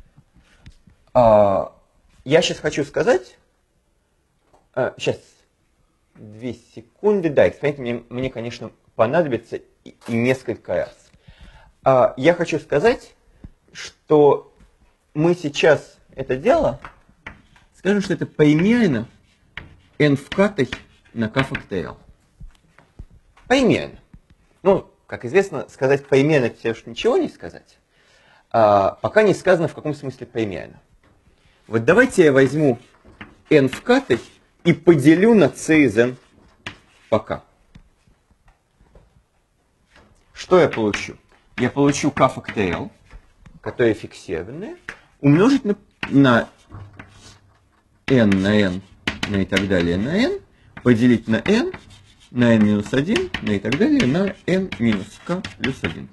А, я сейчас хочу сказать... А, сейчас... Две секунды. Да, эксперимент мне, мне, конечно, понадобится и, и несколько раз. А, я хочу сказать, что мы сейчас это дело, скажем, что это примерно n в k на k факториал. Примерно. Ну, как известно, сказать примерно это все ничего не сказать. А, пока не сказано, в каком смысле примерно. Вот давайте я возьму n в k и поделю на c из n по k. Что я получу? Я получу k факториал, которое фиксированное, умножить на, на n на n, ну и так далее на n, поделить на n, на n минус один, ну и так далее на n минус k плюс один.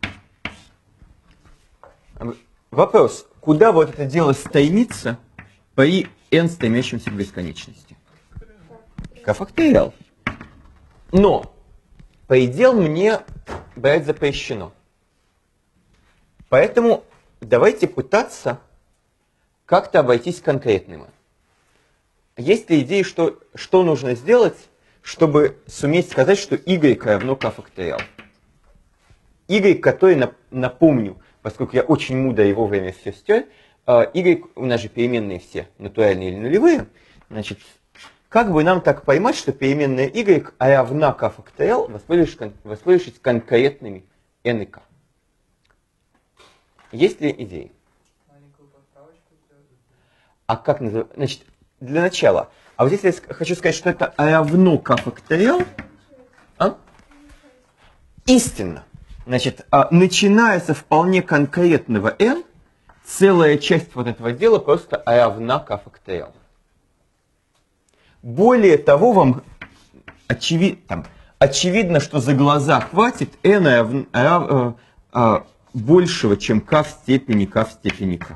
Вопрос, куда вот это дело стремится при n стремящемся к бесконечности? К факториал. Но предел мне брать запрещено. Поэтому давайте пытаться как-то обойтись конкретным. Есть ли идеи, что, что нужно сделать, чтобы суметь сказать, что y равно k факториал? Y, который, напомню, поскольку я очень мудро его время все стер, y, у нас же переменные все натуральные или нулевые, значит, как бы нам так поймать, что переменная y равна k факториал, воспользовавшись, воспользовавшись конкретными n и k? Есть ли идеи? А как называется? Значит, для начала. А вот если я хочу сказать, что это равно k факториал, а? Истинно. Значит, начиная со вполне конкретного n, целая часть вот этого дела просто равна k факториал. Более того, вам очевид, там, очевидно, что за глаза хватит n рав, рав, э, большего, чем k в степени k в степени k.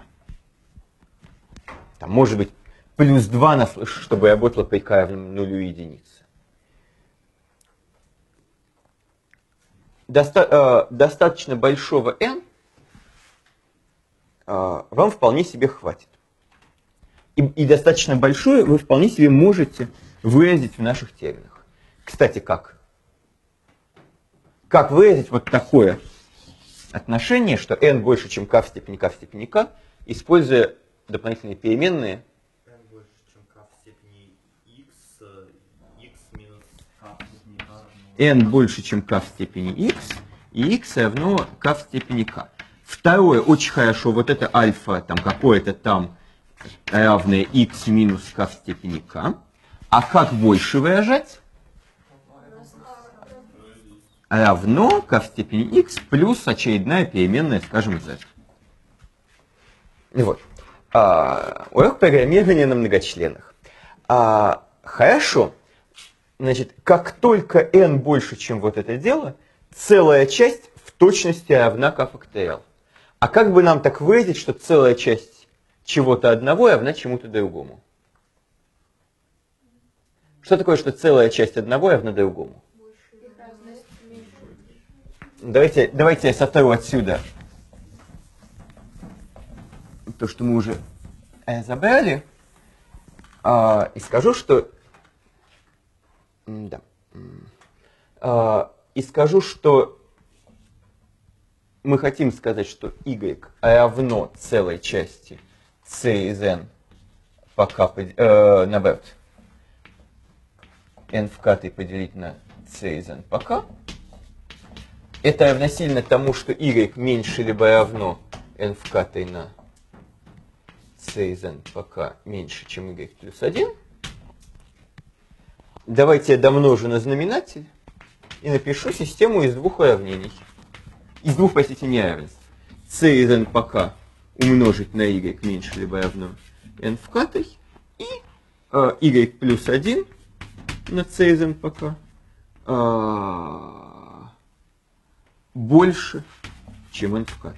Там, может быть, плюс два, чтобы работало при k равном нулю единицы. Доста, э, достаточно большого n э, вам вполне себе хватит. И, и достаточно большое вы вполне себе можете выразить в наших терминах. Кстати, как? Как выразить вот такое отношение, что n больше, чем k в степени k в степени k, используя дополнительные переменные? n больше, чем k в степени x, x минус k в степени k. n больше, чем k в степени x, и x равно k в степени k. Второе, очень хорошо, вот это альфа, там какое-то там, равное x минус k в степени k. А как больше выражать? Равно k в степени x плюс очередная переменная, скажем, z. Вот. А, урок программирования на многочленах. А, хорошо. Значит, как только n больше, чем вот это дело, целая часть в точности равна k факториал. А как бы нам так выразить, что целая часть чего-то одного равна чему-то другому? Что такое, что целая часть одного равна другому? Давайте, давайте я сотру отсюда то, что мы уже забрали. а, и скажу, что... Да. А, и скажу, что мы хотим сказать, что y равно целой части c из n по k, э, наоборот, n в k поделить на c из n по k. Это равносильно тому, что y меньше либо равно n в k на c из n по k меньше, чем y плюс один. Давайте я домножу на знаменатель и напишу систему из двух уравнений. Из двух, простите, неравенств. c из n по k умножить на y меньше либо равно n в k и э, y плюс один на c из n по k э, больше, чем n в k.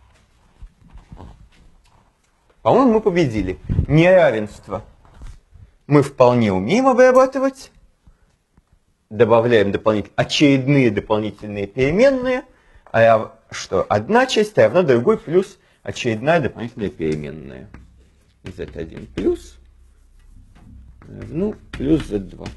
По-моему, мы победили. Неравенство мы вполне умеем обрабатывать. Добавляем дополнительные, очередные дополнительные переменные. А что? Одна часть равна другой плюс очередная дополнительная переменная. зет один плюс равно плюс зет два.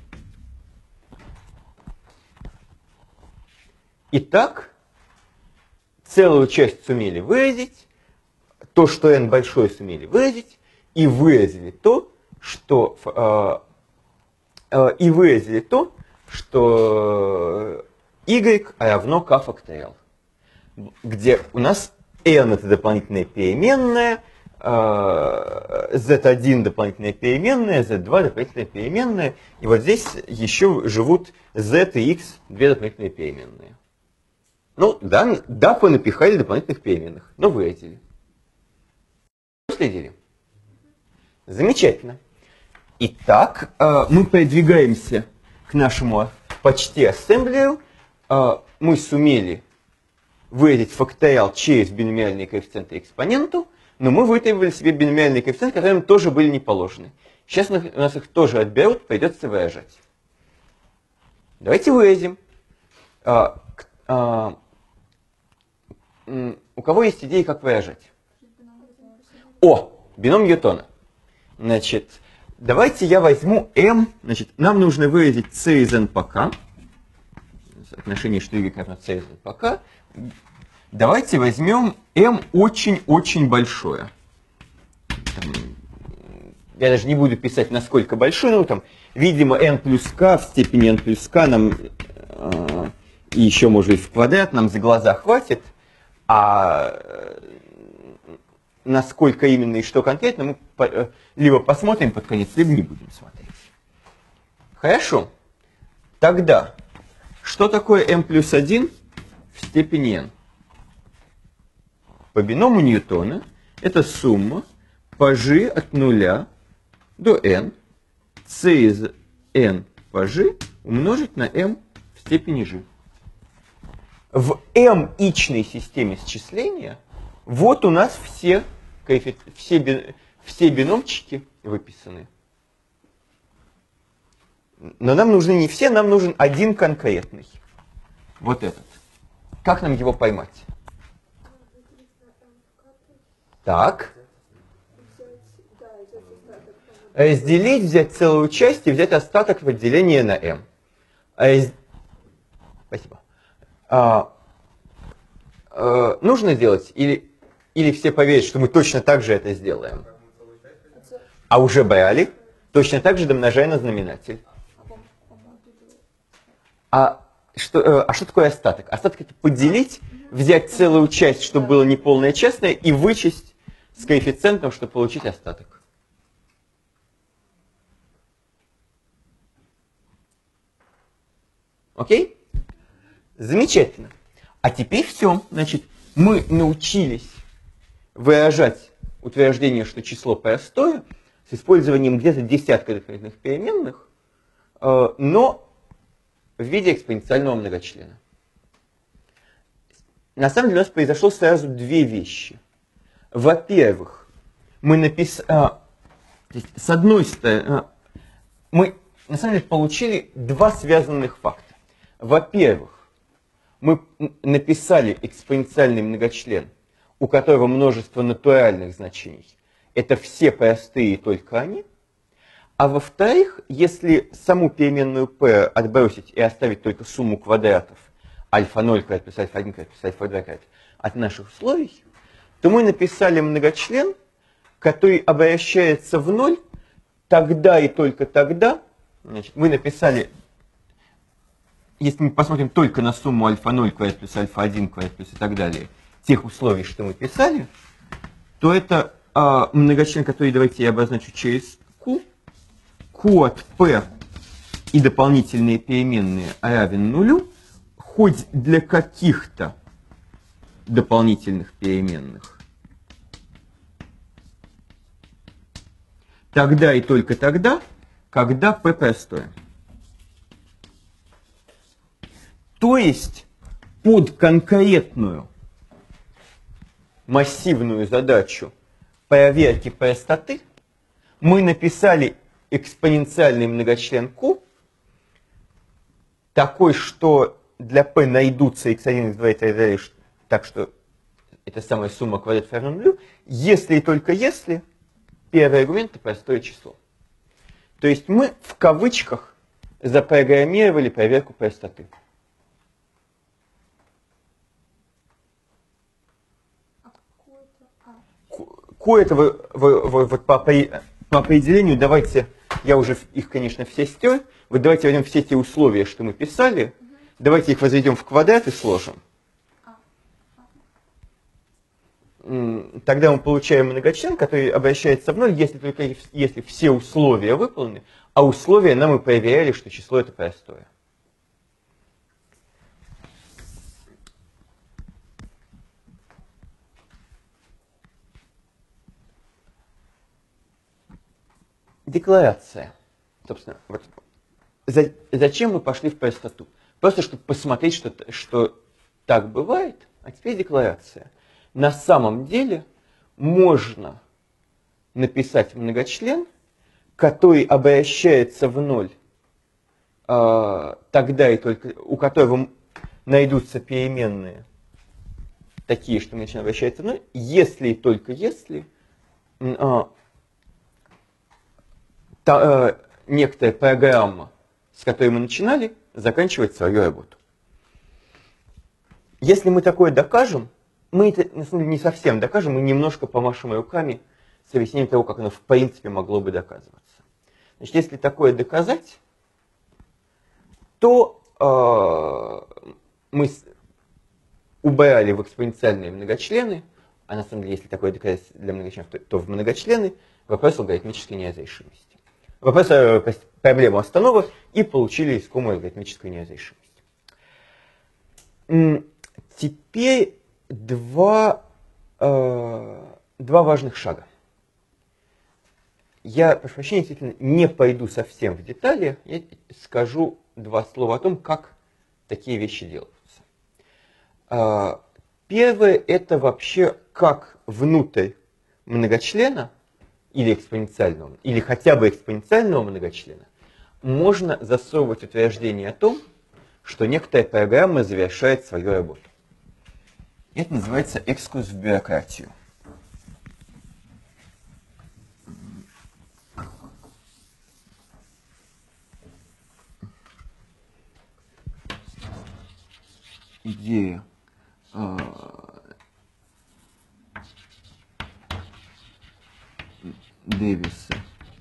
Итак, целую часть сумели выразить, то, что n большой, сумели выразить, и выразили то, что э, э, и выразили то, что y равно k факториал, где у нас n это дополнительная переменная, э, зет один дополнительная переменная, зет два дополнительная переменная, и вот здесь еще живут z и x, две дополнительные переменные. Ну, да, да, понапихали дополнительных переменных, но выразили. Следили? Замечательно. Итак, мы продвигаемся к нашему почти ассемблеру. Мы сумели выразить факториал через биномиальные коэффициенты экспоненту, но мы вытребовали себе биномиальные коэффициенты, которые нам тоже были не положены. Сейчас у нас их тоже отберут, придется выражать. Давайте выразим. У кого есть идеи, как выражать? О, бином Ньютона. Значит, давайте я возьму m. Значит, нам нужно выразить c из n по k. Соотношение, что y равно c из n по k. Давайте возьмем m очень-очень большое. Там, я даже не буду писать, насколько большое, но там, видимо, n плюс k в степени n плюс k нам, э, и еще, может быть, в квадрат нам за глаза хватит. А насколько именно и что конкретно, мы по, либо посмотрим под конец, либо не будем смотреть. Хорошо. Тогда, что такое m плюс один в степени n? По биному Ньютона это сумма по g от нуля до n c из n по g умножить на m в степени g. В m-ичной системе счисления вот у нас все, все, все биномчики выписаны. Но нам нужны не все, нам нужен один конкретный. Вот этот. Как нам его поймать? Так. Разделить, взять целую часть и взять остаток в отделение на m. Раз... Спасибо. А, а, нужно сделать или, или все поверят, что мы точно так же это сделаем? А уже брали, точно так же домножая на знаменатель. А что, а что такое остаток? Остаток это поделить, взять целую часть, чтобы было неполное честное, и вычесть с коэффициентом, чтобы получить остаток. Окей? Замечательно. А теперь все. Значит, мы научились выражать утверждение, что число простое, с использованием где-то десятка дополнительных переменных, но в виде экспоненциального многочлена. На самом деле у нас произошло сразу две вещи. Во-первых, мы написали... С одной стороны, мы на самом деле получили два связанных факта. Во-первых, мы написали экспоненциальный многочлен, у которого множество натуральных значений. Это все простые, только они. А во-вторых, если саму переменную p отбросить и оставить только сумму квадратов альфа ноль квадрат плюс альфа один квадрат плюс альфа два квадрат от наших условий, то мы написали многочлен, который обращается в ноль тогда и только тогда. Значит, мы написали, если мы посмотрим только на сумму альфа ноль квадрат плюс альфа один квадрат плюс и так далее, тех условий, что мы писали, то это а, многочлен, который, давайте я обозначу через q, q от p и дополнительные переменные равен нулю, хоть для каких-то дополнительных переменных. Тогда и только тогда, когда p простое. То есть под конкретную массивную задачу проверки простоты мы написали экспоненциальный многочлен q, такой, что для p найдутся икс один, икс два и так далее, так что это самая сумма квадратов равна нулю, если и только если первый аргумент это простое число. То есть мы в кавычках запрограммировали проверку простоты. Q это вы, вы, вы, вот по, по определению, давайте, я уже их, конечно, все стер, вот давайте возьмем все те условия, что мы писали, угу. Давайте их возведем в квадрат и сложим. А. Тогда мы получаем многочлен, который обращается в ноль, если только если все условия выполнены, а условия нам и проверяли, что число это простое. Декларация. Собственно, вот. За, зачем мы пошли в простоту? Просто чтобы посмотреть, что, что так бывает. А теперь декларация. На самом деле можно написать многочлен, который обращается в ноль э, тогда и только, у которого найдутся переменные такие, что многочлен обращается в ноль, если и только если э, та, э, некоторая программа, с которой мы начинали, заканчивает свою работу. Если мы такое докажем, мы это на самом деле не совсем докажем, мы немножко помашем руками с объяснением того, как оно в принципе могло бы доказываться. Значит, если такое доказать, то э, мы убрали в экспоненциальные многочлены, а на самом деле, если такое доказать для многочленов, то, то в многочлены вопрос алгоритмической неразрешимости. Вопрос, э, проблему остановок и получили искомую алгоритмическую неразрешимость. Теперь два, э, два важных шага. Я, прошу прощения, действительно не пойду совсем в детали, я скажу два слова о том, как такие вещи делаются. Э, первое – это вообще как внутрь многочлена или экспоненциального, или хотя бы экспоненциального многочлена можно засовывать утверждение о том, что некоторая программа завершает свою работу. Это называется экскурс в бюрократию. Идея э, Дэвиса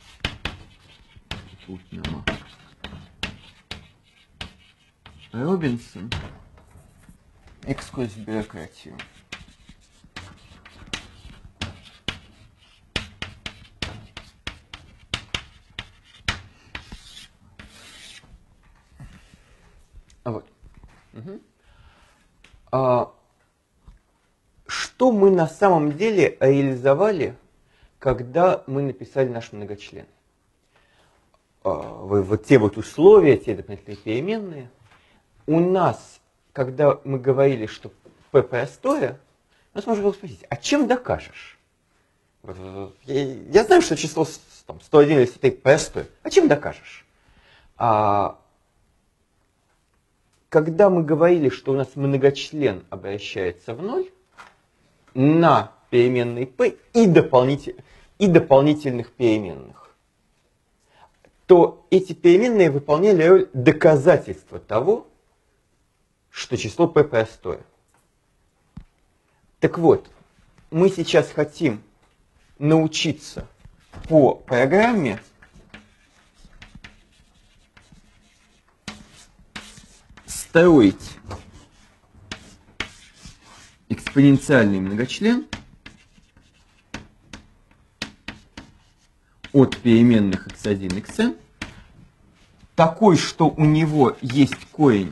Путнама Робинсон. Экскурс в бюрократию. А вот. Угу. А, что мы на самом деле реализовали, когда мы написали наш многочлен? А, вот те вот условия, те дополнительные переменные. У нас, когда мы говорили, что p простое, нас можно было спросить, а чем докажешь? Я, я знаю, что число там, сто один или сто три простое. А чем докажешь? А, когда мы говорили, что у нас многочлен обращается в ноль на переменной p и, дополнитель, и дополнительных переменных, то эти переменные выполняли роль доказательства того, что число p простое. Так вот, мы сейчас хотим научиться по программе строить экспоненциальный многочлен от переменных икс один, xn, такой, что у него есть корень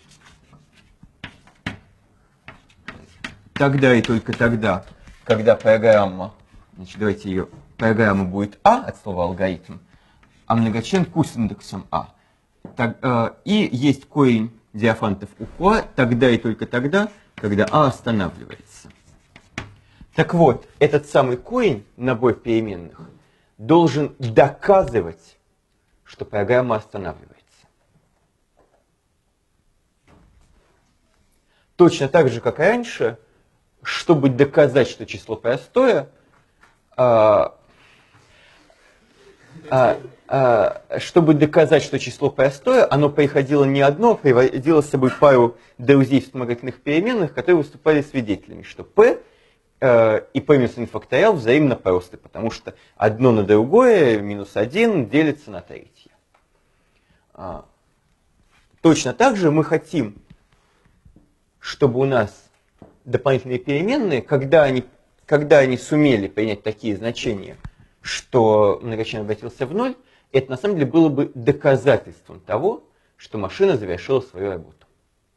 тогда и только тогда, когда программа, значит, давайте ее, программа будет А от слова алгоритм, а многочлен q с индексом А. Так, э, и есть корень диафантов у q тогда и только тогда, когда А останавливается. Так вот, этот самый корень, набор переменных, должен доказывать, что программа останавливается. Точно так же, как и раньше, чтобы доказать, что число простое, а, а, а, чтобы доказать, что число простое, оно приходило не одно, а приводило с собой пару друзей вспомогательных переменных, которые выступали свидетелями, что p э, и p минус один факториал взаимно просты, потому что одно на другое, минус один, делится на третье. А, точно так же мы хотим, чтобы у нас дополнительные переменные, когда они, когда они сумели принять такие значения, что многочлен обратился в ноль, это на самом деле было бы доказательством того, что машина завершила свою работу.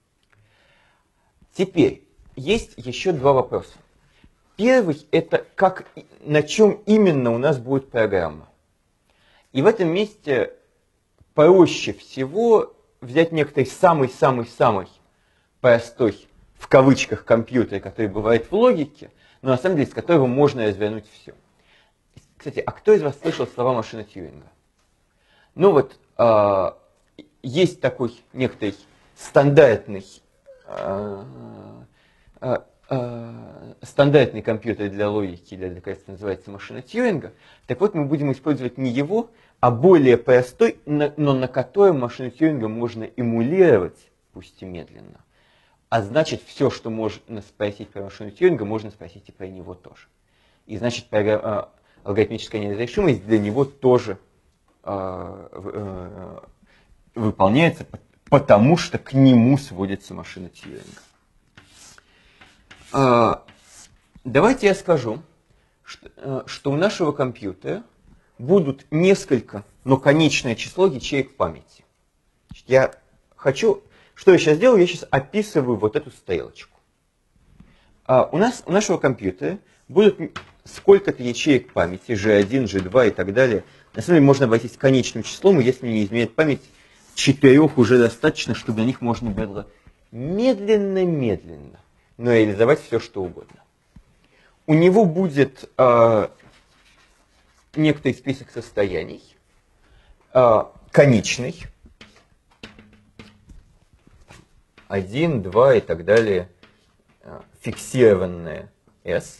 Теперь есть еще два вопроса. Первый – это как, на чем именно у нас будет программа. И в этом месте проще всего взять некоторый самый-самый-самый простой, в кавычках, компьютер, который бывает в логике, но на самом деле с которого можно развернуть все. Кстати, а кто из вас слышал слова машина Тьюринга? Ну вот, э, есть такой некоторый стандартный, э, э, э, стандартный компьютер для логики, для доказательства, называется машина Тьюринга. Так вот, мы будем использовать не его, а более простой, но на котором машину Тьюринга можно эмулировать, пусть и медленно. А значит, все, что можно спросить про машину Тьюринга, можно спросить и про него тоже. И значит, программа, алгоритмическая неразрешимость для него тоже э, э, выполняется, потому что к нему сводится машина Тьюринга. Э, давайте я скажу, что, э, что у нашего компьютера будут несколько, но конечное число ячеек памяти. Значит, я хочу... Что я сейчас делаю? Я сейчас описываю вот эту стрелочку. А у нас, у нашего компьютера будут сколько-то ячеек памяти, джи один, джи два и так далее. На самом деле можно обойтись к конечным числом, и если не изменяет память, четырех уже достаточно, чтобы на них можно было медленно-медленно, но реализовать все, что угодно. У него будет э, некоторый список состояний, э, конечный, один, два и так далее, фиксированное S.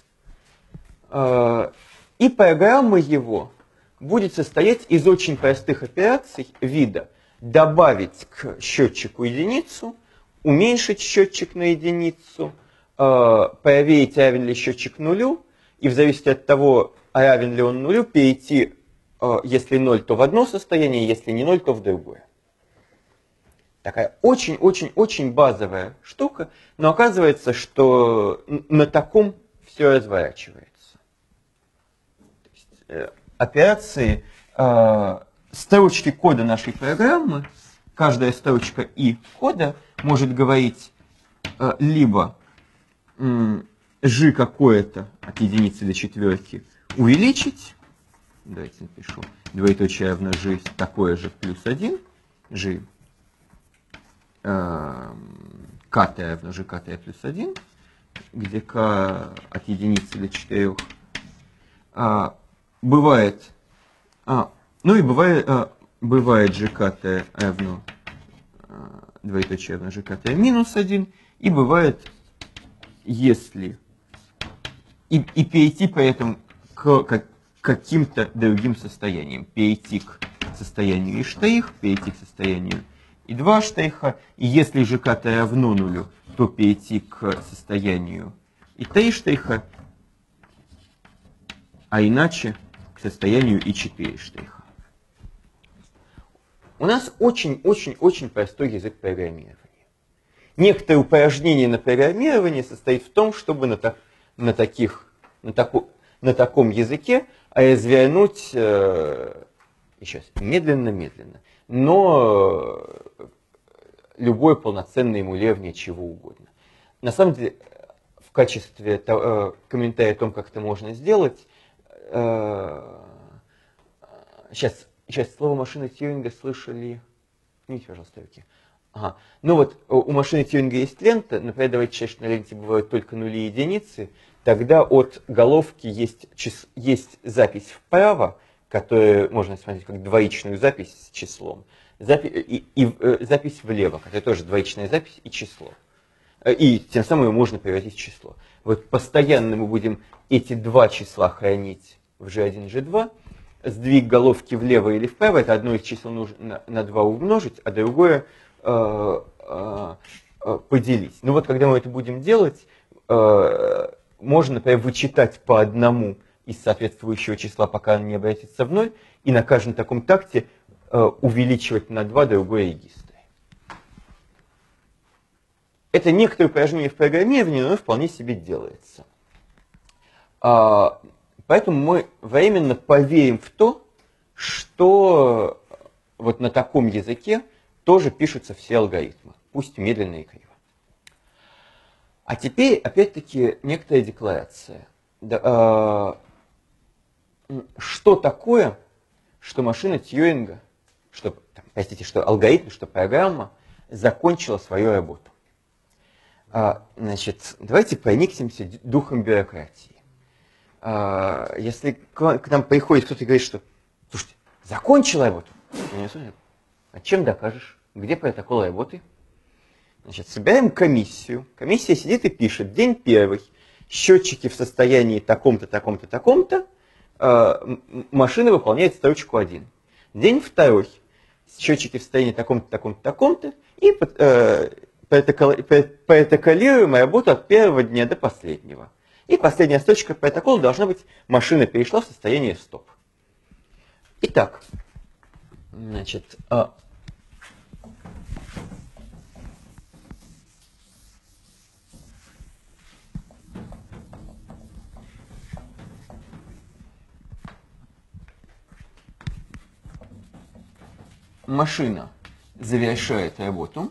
И программа его будет состоять из очень простых операций вида добавить к счетчику единицу, уменьшить счетчик на единицу, проверить, равен ли счетчик нулю, и в зависимости от того, равен ли он нулю, перейти, если ноль, то в одно состояние, если не ноль, то в другое. Такая очень-очень-очень базовая штука, но оказывается, что на таком все разворачивается. То есть, э, операции, э, строчки кода нашей программы, каждая строчка и кода может говорить э, либо э, g какое-то от единицы до четверки увеличить, давайте напишу, двоеточие равно g такое же плюс один, g k равно g k плюс один, где k от единицы до четырех. А, бывает, а, ну и бывает, а, бывает gkt равно а, двоеточие равно gkt минус один, и бывает, если и, и перейти при этом к, к каким-то другим состояниям, перейти к состоянию и штрих, перейти к состоянию и два штриха. И если жк-то равно нулю, то перейти к состоянию и три штриха, а иначе к состоянию и четыре штриха. У нас очень-очень-очень простой язык программирования. Некоторое упражнение на программирование состоит в том, чтобы на, так, на, таких, на, таку, на таком языке развернуть, э, еще раз, медленно-медленно, но любое полноценное эмулирование чего угодно. На самом деле, в качестве э, комментария о том, как это можно сделать, э, сейчас, сейчас слово машины Тьюринга слышали. Снимите, пожалуйста, руки. Ага. Ну вот у машины Тьюринга есть лента, например, давайте считать, что на ленте бывают только нули и единицы, тогда от головки есть, чис... есть запись вправо, которую можно смотреть как двоичную запись с числом, запи... и, и э, запись влево, которая тоже двоичная запись и число. И тем самым можно превратить в число. Вот постоянно мы будем эти два числа хранить в джи один, джи два, сдвиг головки влево или вправо, это одно из чисел нужно на два умножить, а другое поделить. Ну вот, когда мы это будем делать, можно, например, вычитать по одному из соответствующего числа, пока оно не обратится в ноль, и на каждом таком такте увеличивать на два другое регистр. Это некоторое упражнение в программировании, но оно вполне себе делается. Поэтому мы временно поверим в то, что вот на таком языке тоже пишутся все алгоритмы, пусть медленно и криво. А теперь, опять-таки, некоторая декларация. Да, э, что такое, что машина Тьюринга, что, там, простите, что алгоритм, что программа закончила свою работу? А, значит, давайте проникнемся духом бюрократии. А, если к, к нам приходит кто-то и говорит, что, слушайте, закончила работу, а чем докажешь? Где протокол работы? Значит, собираем комиссию. Комиссия сидит и пишет: день первый, счетчики в состоянии таком-то, таком-то, таком-то, э, машина выполняет строчку один. День второй, счетчики в состоянии таком-то, таком-то, таком-то, и э, протоколируем работу от первого дня до последнего. И последняя строчка протокола должна быть: машина перешла в состояние стоп. Итак, значит, э, машина завершает работу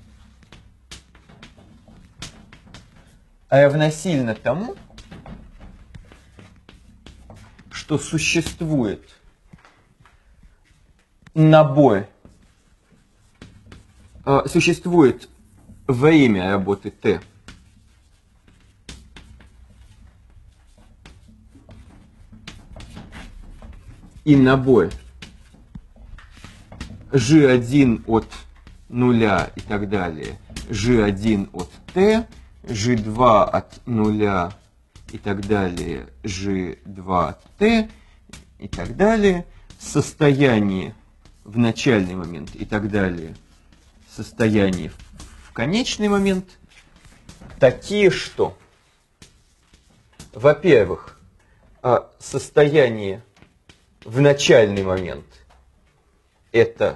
равносильно тому, что существует набор, э, существует время работы t и набор джи один от нуля и так далее, джи один от t, джи два от нуля и так далее, джи два от t и так далее, состояние в начальный момент и так далее, состояние в конечный момент, такие, что, во-первых, состояние в начальный момент это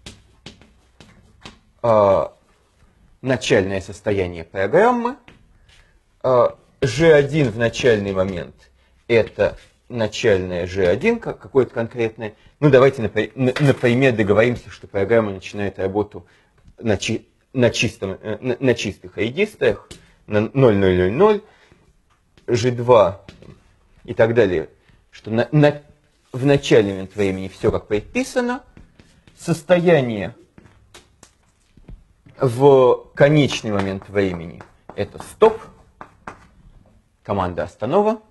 э, начальное состояние программы, э, джи один в начальный момент это начальное джи один, как какое-то конкретное. Ну, давайте, например, договоримся, что программа начинает работу на, чи на, чистом, на, на чистых регистрах, на ноль ноль ноль ноль, джи два и так далее, что на, на, в начальный момент времени все как предписано, состояние в конечный момент времени это стоп, команда останова.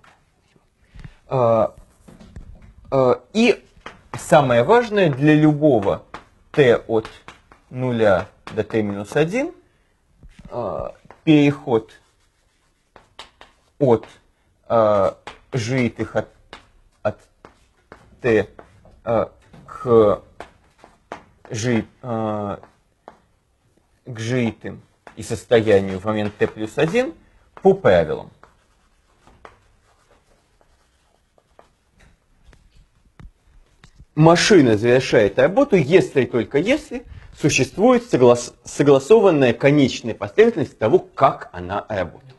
И самое важное, для любого t от нуля до t минус один переход от житых от, от t к g, э, к g и состоянию в момент t плюс один по правилам. Машина завершает работу, если и только если существует соглас, согласованная конечная последовательность того, как она работает.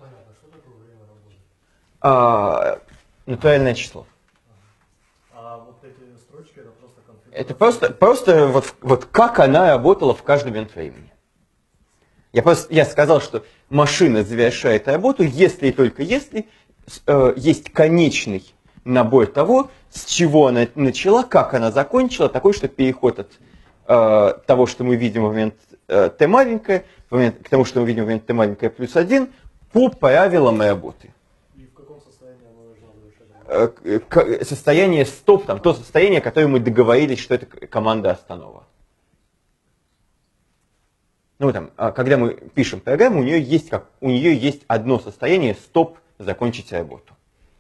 А, натуральное число. А вот эти строчки это просто конфигурация? Это просто, просто вот, вот как она работала в каждый момент времени. Я, просто, я сказал, что машина завершает работу, если и только если э, есть конечный набор того, с чего она начала, как она закончила, такой, что переход от э, того, что мы видим в момент э, t маленькое, в момент, к тому, что мы видим в момент t маленькое плюс один, по правилам работы. И в каком состоянии она должна завершать работу? Э, состояние стоп, там, то состояние, которое мы договорились, что это команда останова. Ну, там, когда мы пишем программу, у нее есть, как, у нее есть одно состояние стоп, закончить работу.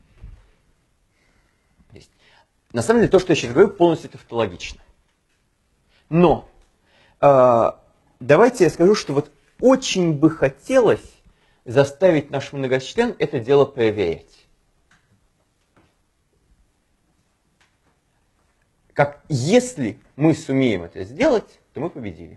На самом деле, то, что я сейчас говорю, полностью тавтологично. Но э, давайте я скажу, что вот очень бы хотелось заставить наш многочлен это дело проверять. Как если мы сумеем это сделать, то мы победили.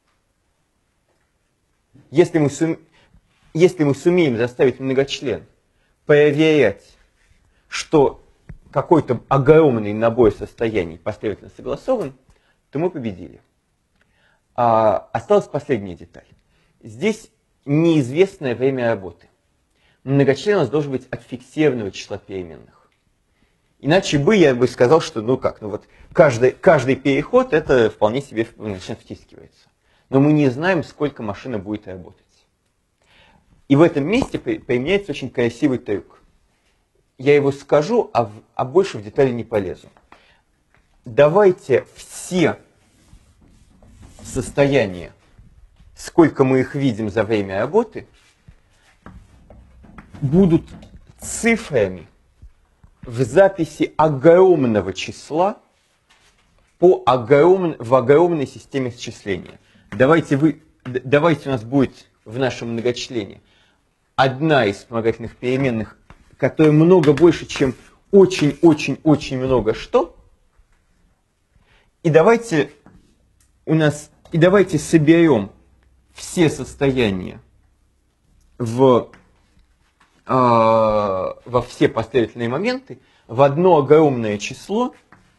Если мы, сум... если мы сумеем заставить многочлен проверять, что какой-то огромный набор состояний последовательно согласован, то мы победили. А осталась последняя деталь. Здесь неизвестное время работы. Многочлен у нас должен быть от фиксированного числа переменных. Иначе бы я бы сказал, что ну как, ну вот каждый, каждый переход это вполне себе многочлен втискивается. Но мы не знаем, сколько машина будет работать. И в этом месте применяется очень красивый трюк. Я его скажу, а, а больше в детали не полезу. Давайте все состояния, сколько мы их видим за время работы, будут цифрами в записи огромного числа по огром... в огромной системе счисления. Давайте, вы... Давайте у нас будет в нашем многочлене одна из вспомогательных переменных, которая много больше, чем очень-очень-очень много что. И давайте у нас, и давайте соберем все состояния в, э, во все последовательные моменты в одно огромное число.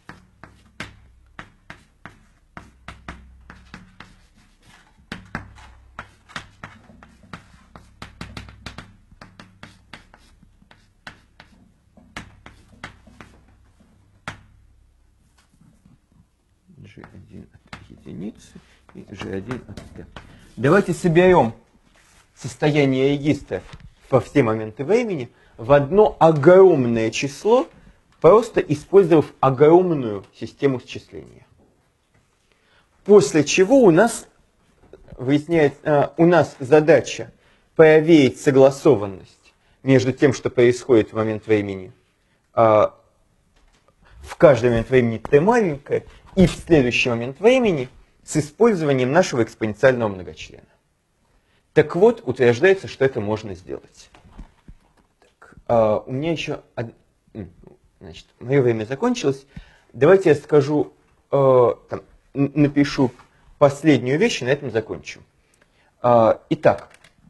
джи один от единицы и джи один от t. Давайте соберем состояние регистра во все моменты времени в одно огромное число, просто использовав огромную систему счисления. После чего у нас выясняется, у нас задача проверить согласованность между тем, что происходит в момент времени, в каждый момент времени t маленькое, и в следующий момент времени с использованием нашего экспоненциального многочлена. Так вот, утверждается, что это можно сделать. Так, а, у меня еще... Од... Значит, мое время закончилось. Давайте я скажу, э, там, напишу последнюю вещь, и на этом закончу. А, итак,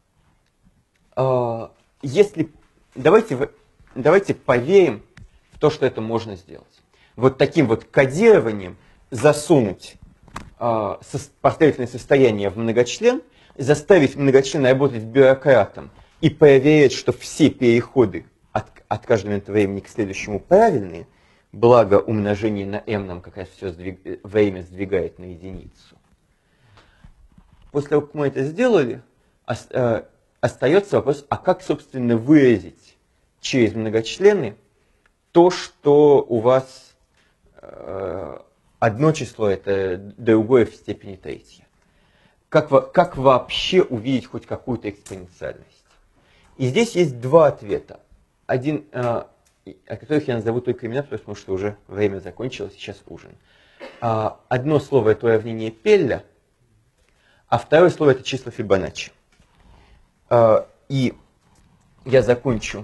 а, если... Давайте, давайте поверим в то, что это можно сделать. Вот таким вот кодированием засунуть э, со, последовательное состояние в многочлен, заставить многочлен работать бюрократом и проверять, что все переходы от, от каждого момента времени к следующему правильные, благо умножение на m нам как раз все сдвиг, время сдвигает на единицу. После того, как мы это сделали, ос, э, остается вопрос, а как, собственно, выразить через многочлены то, что у вас э, одно число, это другое в степени третье. Как, как вообще увидеть хоть какую-то экспоненциальность? И здесь есть два ответа. Один, э, о которых я назову только имена, потому что уже время закончилось, сейчас ужин. а, одно слово это уравнение Пелля, а второе слово это число Фибоначчи. А, и я закончу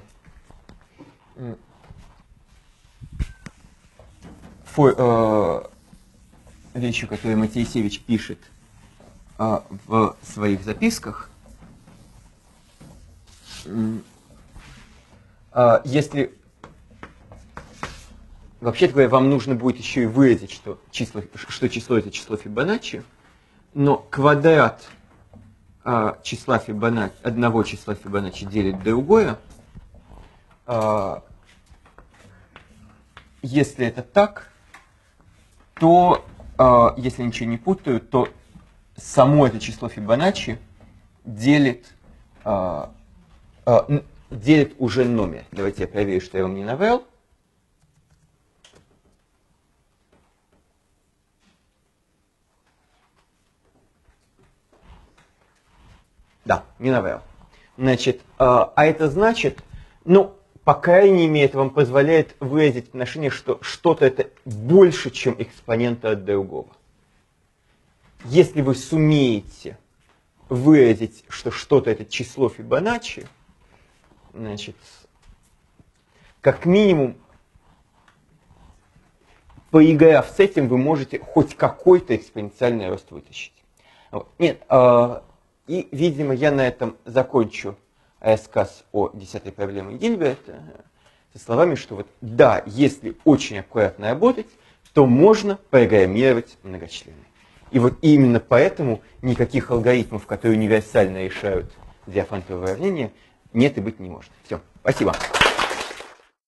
фо, а, вещью, которую Матеисевич пишет а, в своих записках. А, если вообще-то говоря, вам нужно будет еще и выразить, что число, что число это число Фибоначчи, но квадрат а, числа Фибоначчи, одного числа Фибоначчи делит другое. А, если это так, то, а, если я ничего не путаю, то само это число Фибоначчи делит, а, а, делит уже номер. Давайте я проверю, что я вам не наврал. Да, не наврал. Значит, а это значит, ну, по крайней мере, это вам позволяет выразить отношение, что что-то это больше, чем экспонента от другого. Если вы сумеете выразить, что что-то это число Фибоначчи, значит, как минимум, поиграв с этим, вы можете хоть какой-то экспоненциальный рост вытащить. Нет, и, видимо, я на этом закончу рассказ о десятой проблеме Гильберта со словами, что вот да, если очень аккуратно работать, то можно программировать многочлены. И вот именно поэтому никаких алгоритмов, которые универсально решают диафантовые уравнения, нет и быть не может. Все, спасибо.